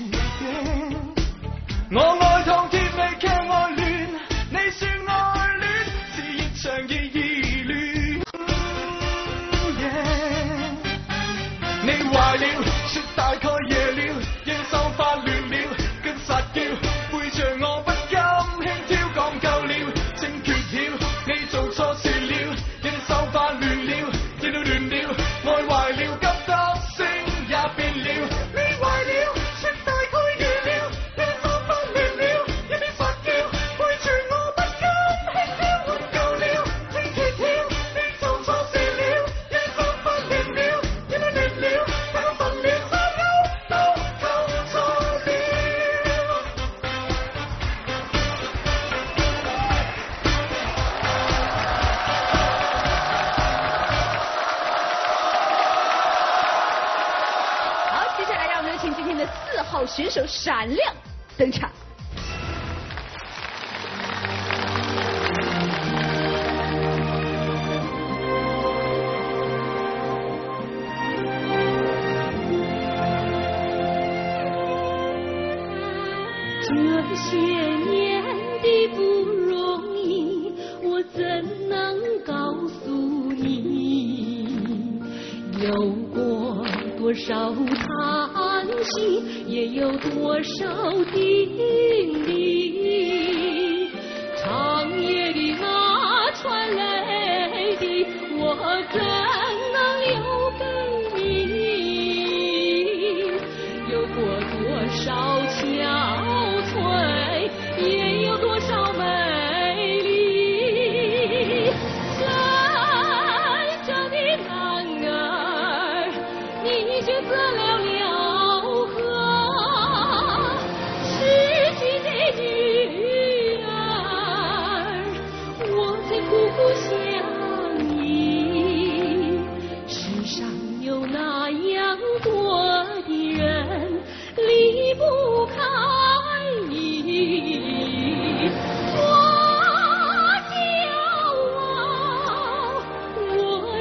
我愛燙貼你卻愛亂，你說愛戀是一場意亂。你壞了，說大概夜了，讓手法亂了，跟撒嬌，背着我不。选手闪亮登场。 这些年的不容易，我怎能告诉你？有过多少叹息，也有多少叮咛。长夜里那串泪滴，我怎能留给你？有过多少憔悴，也有多少美丽。真正的男儿，你却择了了何？失去的女儿，我在苦苦想你。世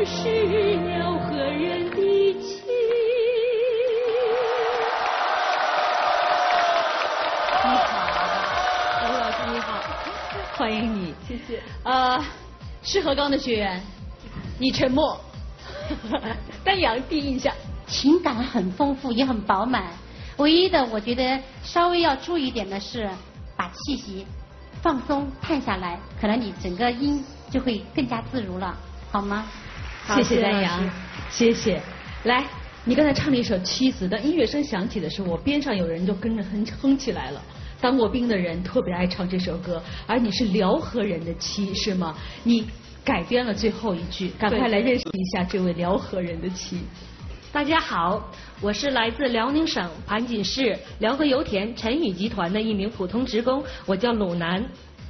是辽河人的妻。 你好，吴老师你好，欢迎你，谢谢。是何刚的学员，你沉默，丹阳第一印象， 情感很丰富，也很饱满。唯一的我觉得稍微要注意一点的是，把气息放松探下来，可能你整个音就会更加自如了，好吗？ 谢谢丹阳，谢谢。来，你刚才唱了一首《妻子》，当音乐声响起的时候，我边上有人就跟着哼起来了。当过兵的人特别爱唱这首歌，而你是辽河人的妻，是吗？你改编了最后一句，赶快来认识一下这位辽河人的妻。 大家好，我是来自辽宁省盘锦市辽河油田陈宇集团的一名普通职工，我叫鲁楠。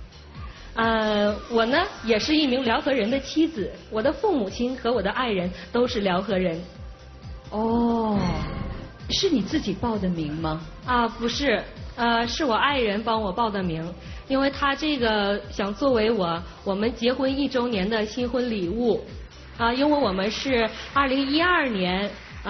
我呢也是一名辽河人的妻子，我的父母亲和我的爱人都是辽河人。 哦，是你自己报的名吗？ 不是，是我爱人帮我报的名，因为他这个想作为我们结婚1周年的新婚礼物。因为我们是2012年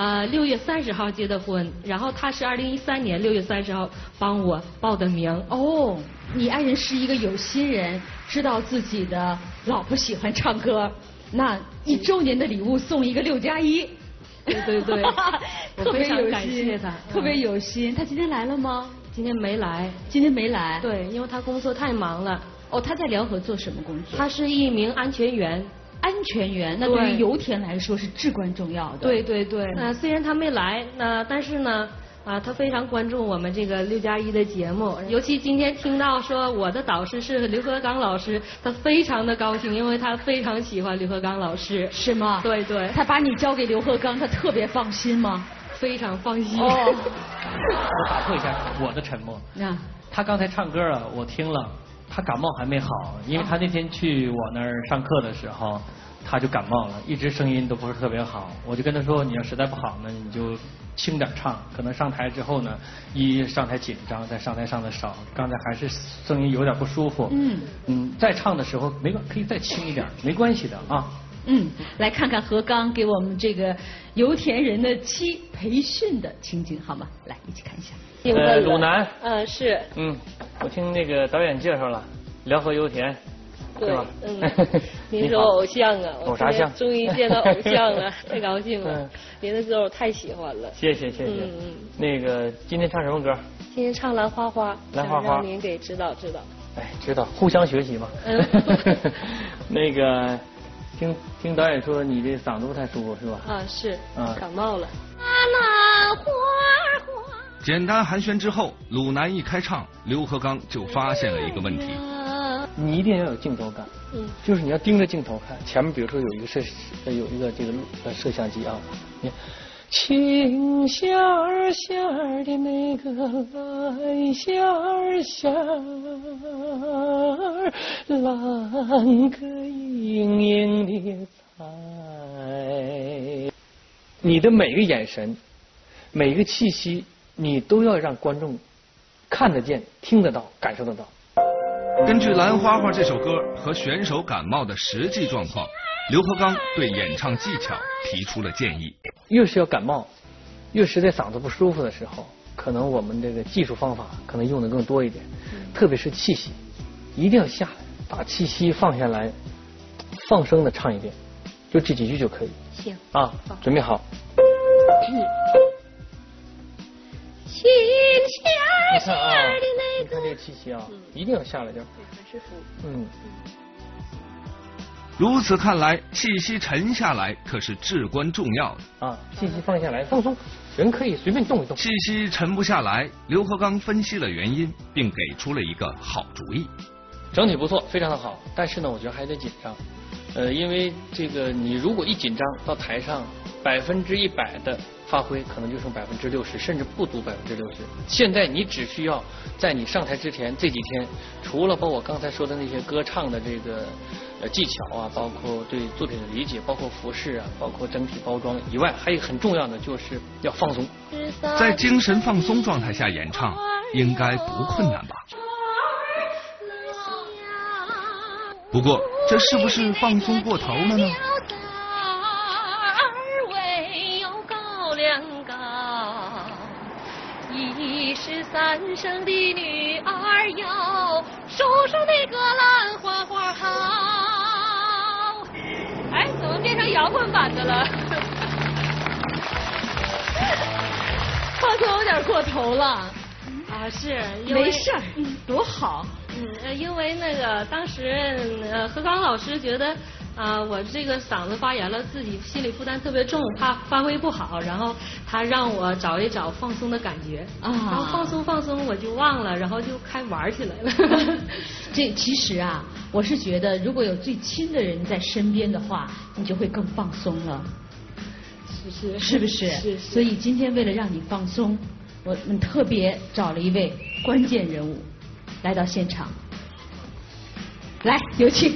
6月30号结的婚，然后他是2013年6月30号帮我报的名。 哦，你爱人是一个有心人，知道自己的老婆喜欢唱歌，那1周年的礼物送一个6+1。 对， 特别有感谢他， 特别有心。他今天来了吗？ 今天没来。 今天没来？ 对，因为他工作太忙了。 哦，他在辽河做什么工作？ 他是一名安全员。 安全员，那对于油田来说是至关重要的。 对。虽然他没来，但是呢，他非常关注我们这个6+1的节目，尤其今天听到说我的导师是刘和刚老师，他非常的高兴，因为他非常喜欢刘和刚老师。 是吗？ 对。 他把你交给刘和刚，他特别放心吗？ 非常放心。 我打破一下我的沉默。他刚才唱歌啊，我听了。他感冒还没好，因为他那天去我那儿上课的时候，他就感冒了，一直声音都不是特别好。我就跟他说，你要实在不好呢，你就轻点唱。可能上台之后呢，一上台紧张，再上台上的少，刚才还是声音有点不舒服。再唱的时候可以再轻一点，没关系的啊。 来看看何刚给我们这个油田人的妻培训的情景好吗？来，一起看一下。 鲁楠。 是。 我听那个导演介绍了辽河油田，对吧？ 您是我偶像啊！ 偶啥像？ 终于见到偶像了，太高兴了！您的歌我太喜欢了。 谢谢。那个今天唱什么歌？ 今天唱《兰花花》， 兰花花， 让您给指导。 知道，互相学习嘛。那个听导演说你这嗓子不太舒服是吧？ 是。感冒了。 兰花花。 简单寒暄之后，鲁楠一开唱，刘和刚就发现了一个问题。 你一定要有镜头感，就是你要盯着镜头看。前面比如说有一个这个摄像机啊，你看，青线儿线儿的那个蓝线儿线儿，蓝个盈盈的彩。你的每个眼神，每个气息。你都要让观众看得见、听得到、感受得到。 根据《兰花花》这首歌和选手感冒的实际状况，刘和刚对演唱技巧提出了建议。 越是要感冒，越实在嗓子不舒服的时候，可能我们这个技术方法可能用的更多一点，特别是气息，一定要下来，把气息放下来，放声的唱一遍，就这几句就可以。 行。 准备好。 青线儿的那个， 你看这个气息啊，一定要下来点。 还是服。 如此看来，气息沉下来可是至关重要的。 气息放下来，放松，人可以随便动一动。 气息沉不下来，刘和刚分析了原因，并给出了一个好主意。 整体不错，非常的好，但是呢，我觉得还得紧张。因为这个你如果一紧张到台上，100%的发挥可能就剩60%，甚至不足60%。现在你只需要在你上台之前这几天，除了包括我刚才说的那些歌唱的这个技巧啊，包括对作品的理解，包括服饰啊，包括整体包装以外，还有很重要的就是要放松。 在精神放松状态下演唱，应该不困难吧？不过这是不是放松过头了呢？ 13声的女儿哟，叔叔那个兰花花好。 哎，怎么变成摇滚版的了？放松有点过头了。 啊，是因为没事儿，多好。 因为那个当时何刚老师觉得我这个嗓子发炎了，自己心理负担特别重，怕发挥不好，然后他让我找一找放松的感觉然后放松我就忘了，然后就开玩起来了。 这其实啊，我是觉得如果有最亲的人在身边的话，你就会更放松了。是不是？是。所以今天为了让你放松，我们特别找了一位关键人物来到现场。来，有请。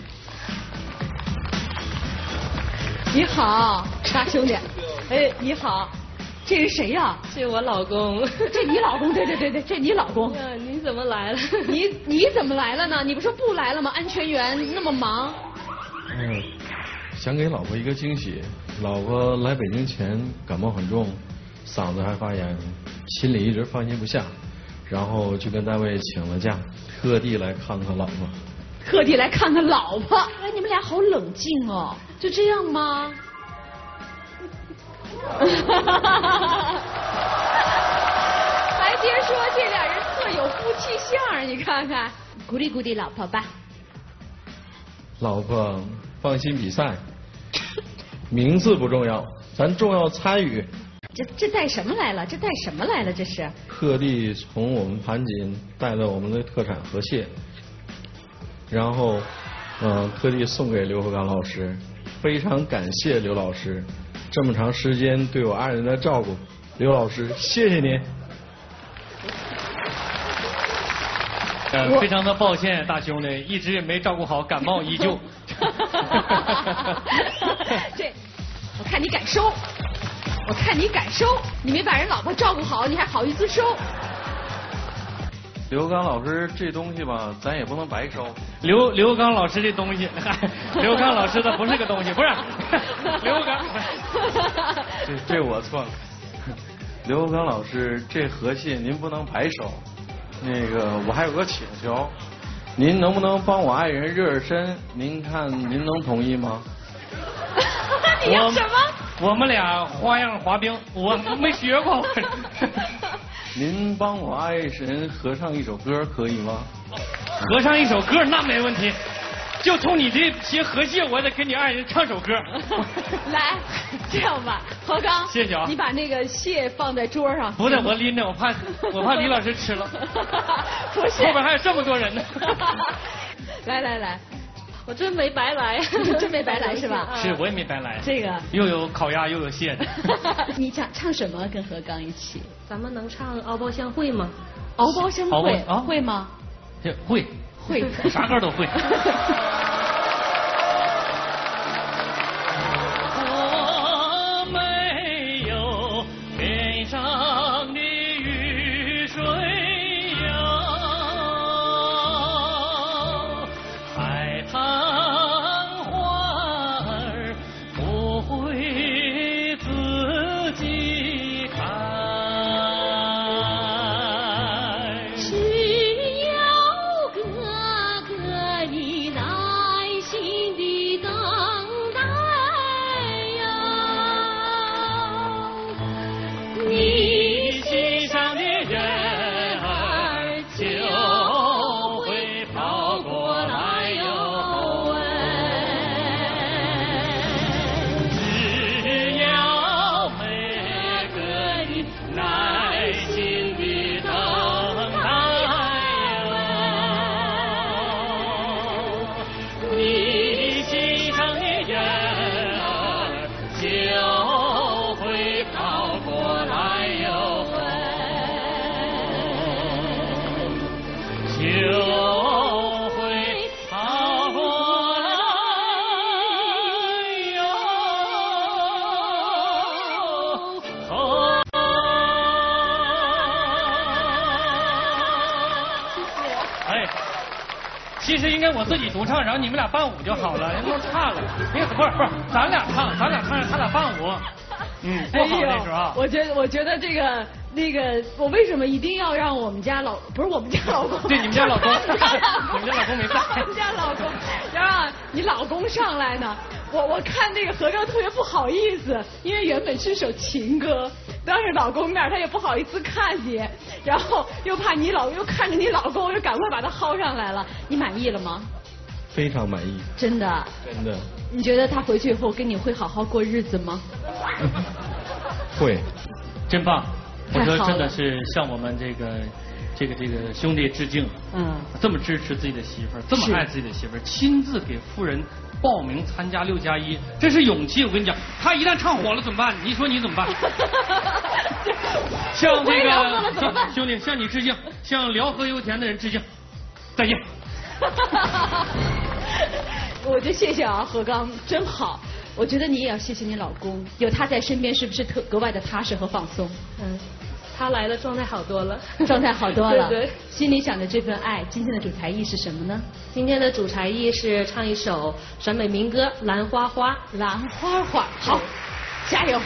你好，大兄弟。哎，你好，这是谁呀？ 这我老公。 这你老公？对，这你老公。 你怎么来了？ 你怎么来了呢？你不说不来了吗？安全员那么忙。 想给老婆一个惊喜。老婆来北京前感冒很重，嗓子还发炎，心里一直放心不下，然后就跟单位请了假，特地来看看老婆。 特地来看看老婆？哎，你们俩好冷静哦，就这样吗？还别说，这俩人特有夫妻相，你看看，鼓励鼓励老婆吧。 老婆，放心比赛，名次不重要，咱重要参与。 这带什么来了？这带什么来了？这是特地从我们盘锦带了我们的特产河蟹，然后特地送给刘和刚老师，非常感谢刘老师这么长时间对我爱人的照顾，刘老师谢谢您。 非常的抱歉，大兄弟一直没照顾好，感冒依旧。 这，我看你敢收，你没把人老婆照顾好，你还好意思收？ 刘刚老师这东西吧，咱也不能白收。 刘刚老师这东西，刘刚老师的不是个东西，不是刘刚。 这我错了。刘刚老师，这河蟹您不能白收。那个，我还有个请求，您能不能帮我爱人热热身？您看您能同意吗？ 你要什么？ 我们俩花样滑冰，我没学过。 您帮我爱人合唱一首歌可以吗？ 合唱一首歌那没问题，就冲你这些河蟹，我得给你爱人唱首歌。 来，这样吧，何刚， 谢谢啊， 你把那个蟹放在桌上。 不是，我拎着，我怕李老师吃了。 不是， 后边还有这么多人呢。 来， 我真没白来。 真没白来是吧？ 是，我也没白来。 这个又有烤鸭又有蟹的。 你唱什么？跟何刚一起？ 咱们能唱《敖包相会》吗？ 敖包相会会吗？ 会，我啥歌都会。我没有天上的雨水呀，海棠花儿不会自己开。其实应该我自己独唱，然后你们俩伴舞就好了，人都差了。不是，咱俩唱，他俩伴舞。 不好那时候。 我觉得这个那个，我为什么一定要让我们家不是我们家老公？ 对，你们家老公，你们家老公没在。 我们家老公要让你老公上来呢。我看那个何刚特别不好意思，因为原本是首情歌，当着老公面他也不好意思看你，然后又怕你又看着你老公，又赶快把他薅上来了。你满意了吗？ 非常满意。 真的？ 真的。 你觉得他回去以后跟你会好好过日子吗？ 会。 真棒！我说真的是向我们这个兄弟致敬。这么支持自己的媳妇儿，这么爱自己的媳妇儿，亲自给夫人报名参加6+1，这是勇气。我跟你讲，他一旦唱火了怎么办？你说你怎么办？向这个兄弟向你致敬，向辽河油田的人致敬，再见。 我就谢谢啊，何刚真好。我觉得你也要谢谢你老公，有他在身边，是不是格外的踏实和放松？ 他来了，状态好多了， 状态好多了。 对， 心里想着这份爱。今天的主才艺是什么呢？ 今天的主才艺是唱一首陕北民歌《兰花花》。 兰花花，好，加油！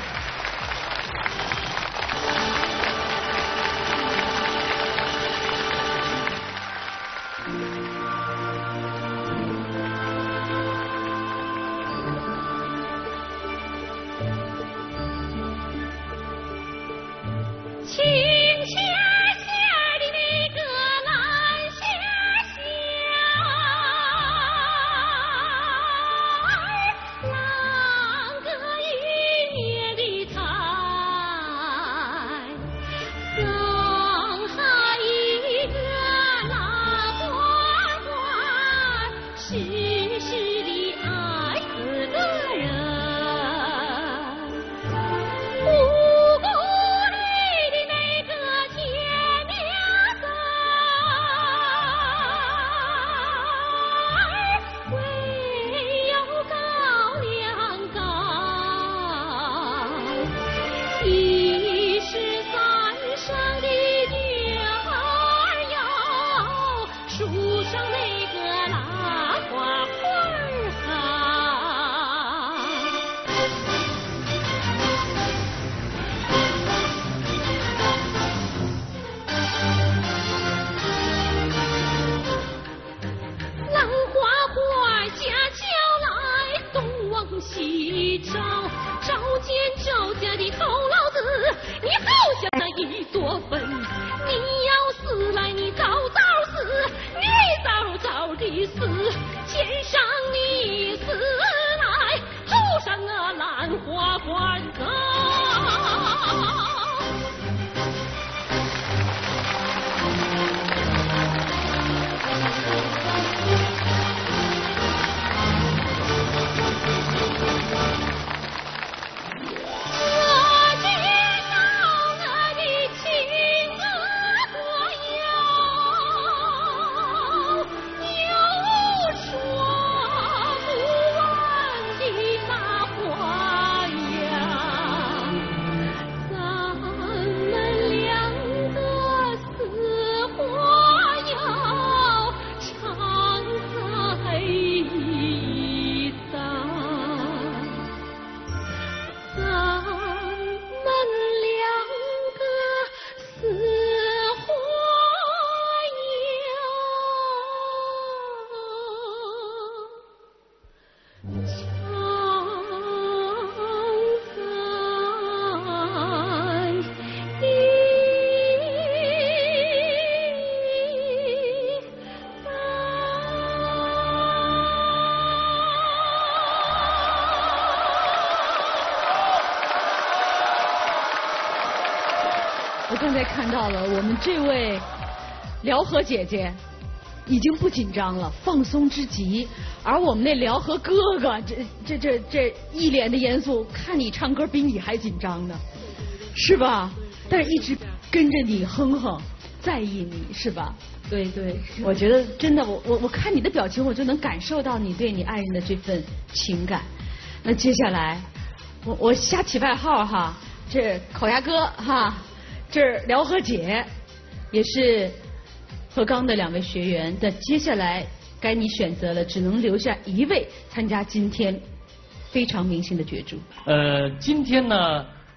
我刚才看到了我们这位辽河姐姐已经不紧张了，放松之极，而我们那辽河哥哥这一脸的严肃，看你唱歌比你还紧张呢，是吧？但是一直跟着你哼哼，在意你是吧？ 对对， 我觉得真的，我看你的表情，我就能感受到你对你爱人的这份情感。那接下来我瞎起外号哈，这烤鸭哥哈，这辽河姐，也是何刚的2位学员。但接下来该你选择了，只能留下1位参加今天非常明星的角逐。 今天呢，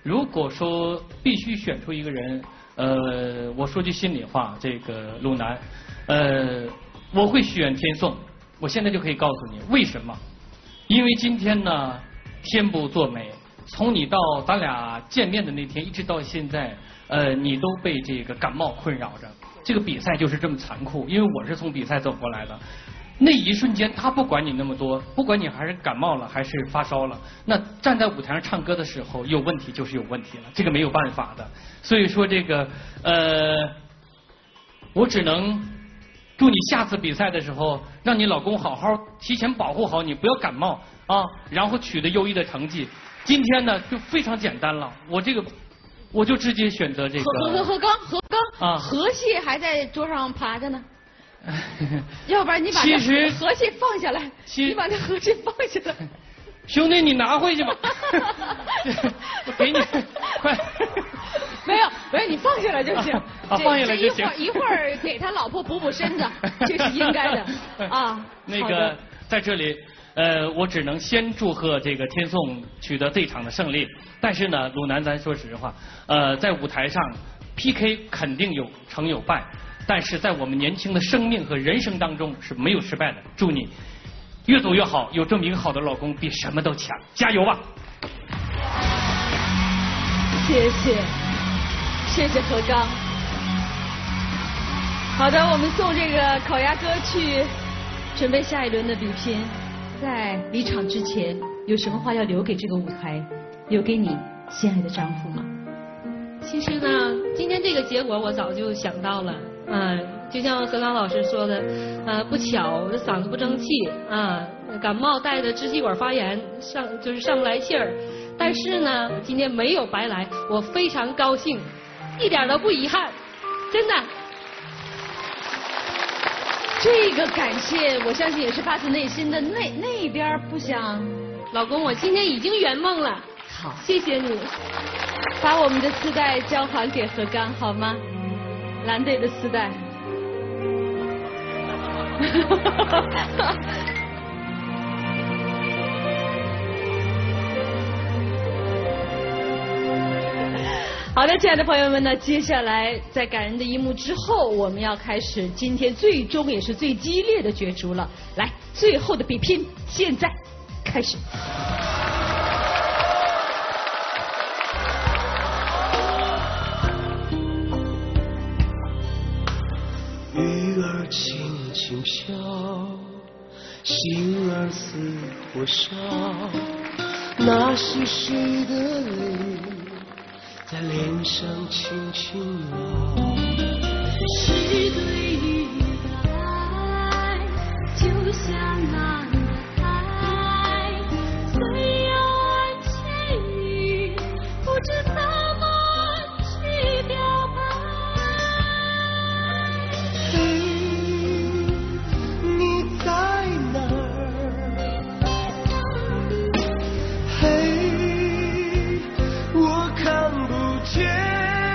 如果说必须选出一个人，我说句心里话，这个鲁南，我会选天颂。我现在就可以告诉你为什么？因为今天呢，天不作美，从你到咱俩见面的那天一直到现在，你都被这个感冒困扰着。这个比赛就是这么残酷，因为我是从比赛走过来的。那一瞬间，他不管你那么多，不管你还是感冒了还是发烧了，那站在舞台上唱歌的时候有问题就是有问题了，这个没有办法的。所以说这个我只能祝你下次比赛的时候，让你老公好好提前保护好你，不要感冒啊，然后取得优异的成绩。今天呢就非常简单了，我就直接选择这个何刚啊，河蟹还在桌上爬着呢。要不然你把这河蟹放下来，你把这河蟹放下来。 兄弟，你拿回去吧。我给你，快。 没有，你放下来就行。 放下来就行。 一会儿给他老婆补身子，这是应该的啊。 那个在这里，我只能先祝贺这个天颂取得这场的胜利。但是呢，鲁南，咱说实话，在舞台上 PK 肯定有成有败。但是在我们年轻的生命和人生当中是没有失败的。祝你越走越好，有这么一个好的老公比什么都强，加油吧！ 谢谢何刚。好的，我们送这个烤鸭哥去准备下一轮的比拼。在离场之前，有什么话要留给这个舞台，留给你心爱的丈夫吗？ 其实呢，今天这个结果我早就想到了。就像何刚老师说的，不巧我的嗓子不争气啊，感冒带的支气管发炎，上不来气儿。但是呢，今天没有白来，我非常高兴，一点都不遗憾，真的。 这个感谢，我相信也是发自内心的。那边不想， 老公，我今天已经圆梦了。 好， 谢谢你。 把我们的丝带交还给何刚好吗？蓝队的丝带。好的，亲爱的朋友们呢，接下来在感人的一幕之后，我们要开始今天最终也是最激烈的角逐了。来，最后的比拼现在开始。 雨儿轻轻飘，心儿似火烧，那是谁的泪在脸上轻轻绕？ 是对你的爱，就像那女孩，虽遥望千里，不知怎么去表白。 你在哪儿？嘿，我看不见。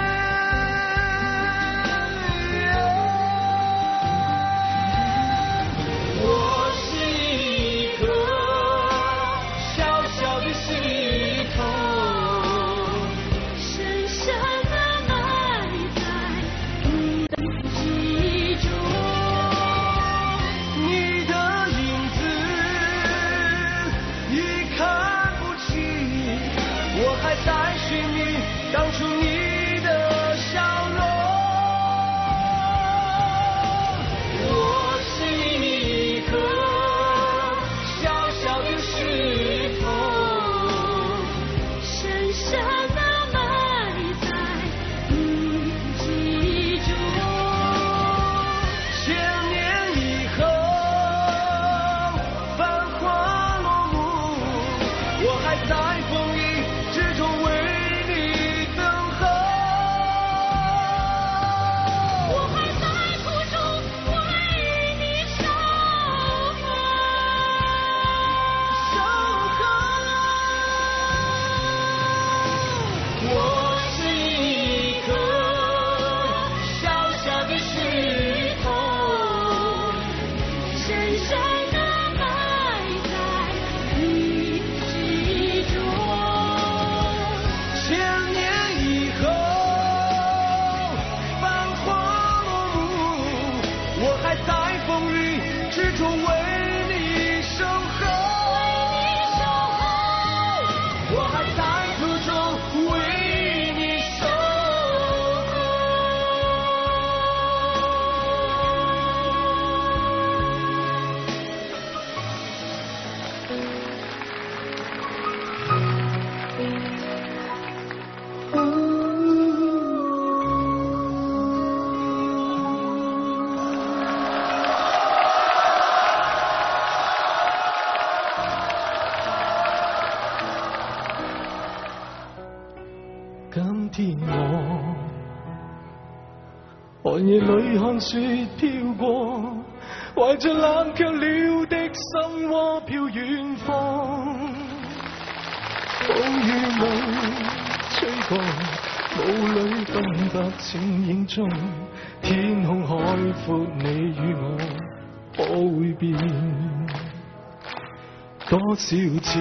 我是一颗小小的石头， 深深地埋在你的记忆中。 你的影子已看不清，我还在寻觅当初你的笑容。我是一颗小小的石头， 深深地埋在你的记忆中。 千年以后，繁华落幕，我还在风雨之中为你等候。 还在途中为你守候。今天我寒夜里看雪飘过，怀着冷却了的心窝飘远方。风雨里吹过，雾里分不清影踪。天空海阔，你与我可会变？多少次？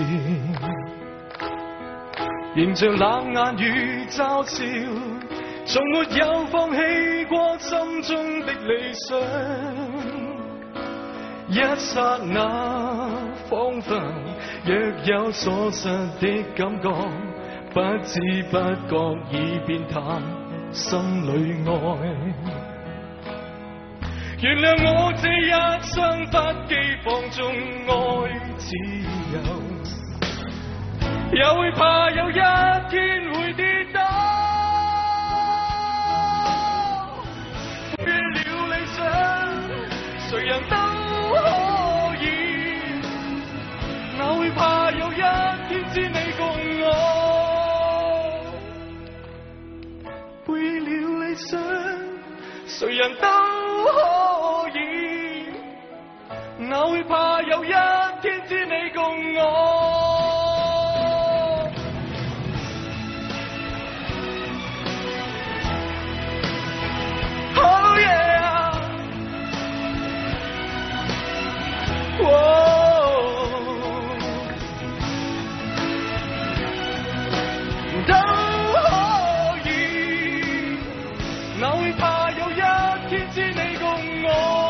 迎着冷眼與嘲笑，從沒有放棄過心中的理想。一剎那，彷彿若有所失的感覺，不知不覺已變淡，心裏愛。原諒我這一生不羈放縱愛自由。也會怕有一天會跌倒，變了理想，誰人都可以。哪會怕有一天只你共我，背了理想，誰人都可以。哪會怕有一天只你共我。Oh yeah! Whoa! 都可以，哪會怕有一天只你共我？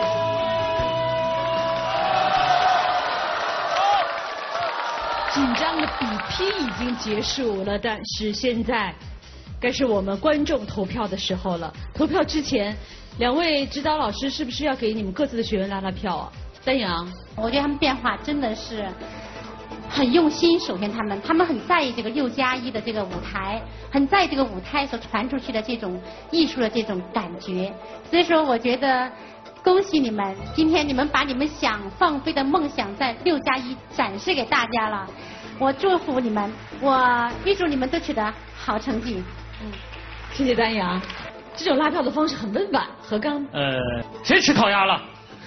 緊張的比拼已經結束了，但是現在該是我們觀眾投票的時候了。投票之前，兩位指導老師是不是要給你們各自的學員拉拉票啊？丹陽， 我覺得他們變化真的是很用心。首先他們很在意這個6+1的這個舞台，很在意這個舞台所傳出去的這種藝術的這種感覺。所以說我覺得恭喜你們，今天你們把你們想放飛的夢想在6+1展示給大家了。我祝福你們，我預祝你們都取得好成績。 謝謝丹陽，這種拉票的方式很溫婉。何剛， 誰吃烤鴨了？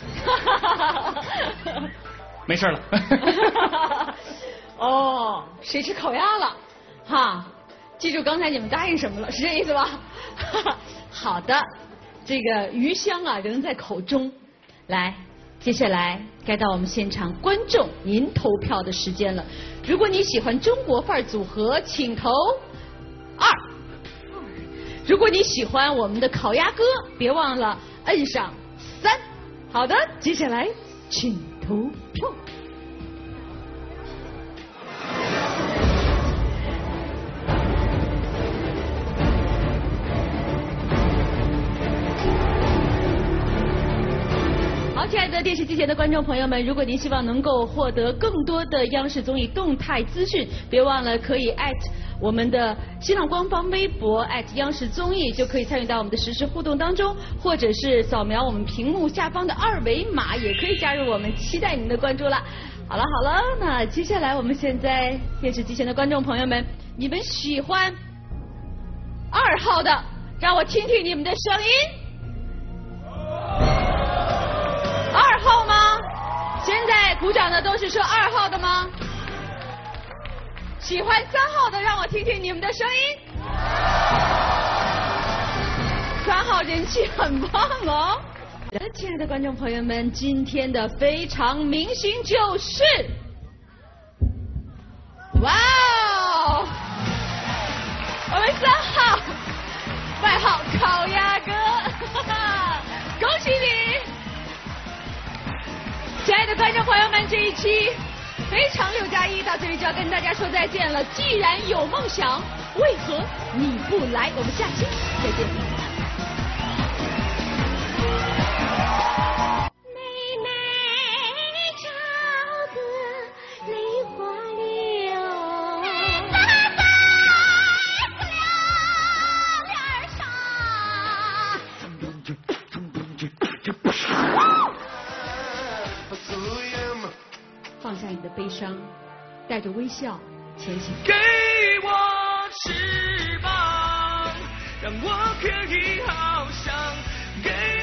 沒事了。 哦，誰吃烤鴨了？哈，記住剛才你們答應什麼了，是這意思吧？好的，這個餘香啊仍在口中。來，接下來該到我們現場觀眾您投票的時間了。如果你喜歡中國範兒組合，請投2。如果你喜歡我們的烤鴨歌，別忘了摁上3。好的，接下來請投票。好，親愛的電視機前的觀眾朋友們，如果您希望能夠獲得更多的央視綜藝動態資訊，別忘了可以我們的新浪官方微博央視綜藝，就可以參與到我們的實時互動當中，或者是掃描我們屏幕下方的2維碼，也可以加入我們，期待您的關注了。好了，那接下來我們現在電視機前的觀眾朋友們，你們喜歡2號的，讓我聽聽你們的聲音。2號嗎？現在鼓掌的都是說2號的嗎？喜歡3號的，讓我聽聽你們的聲音。3號人氣很棒哦。親愛的觀眾朋友們，今天的非常明星就是哇哦，我們3號，外號烤鴨哥，恭喜你！親愛的觀眾朋友們，這一期非非常6+1到这里就要跟大家说再见了。既然有梦想，为何你不来？我们下期再见。放下你的悲伤，带着微笑前行。 给我翅膀，让我可以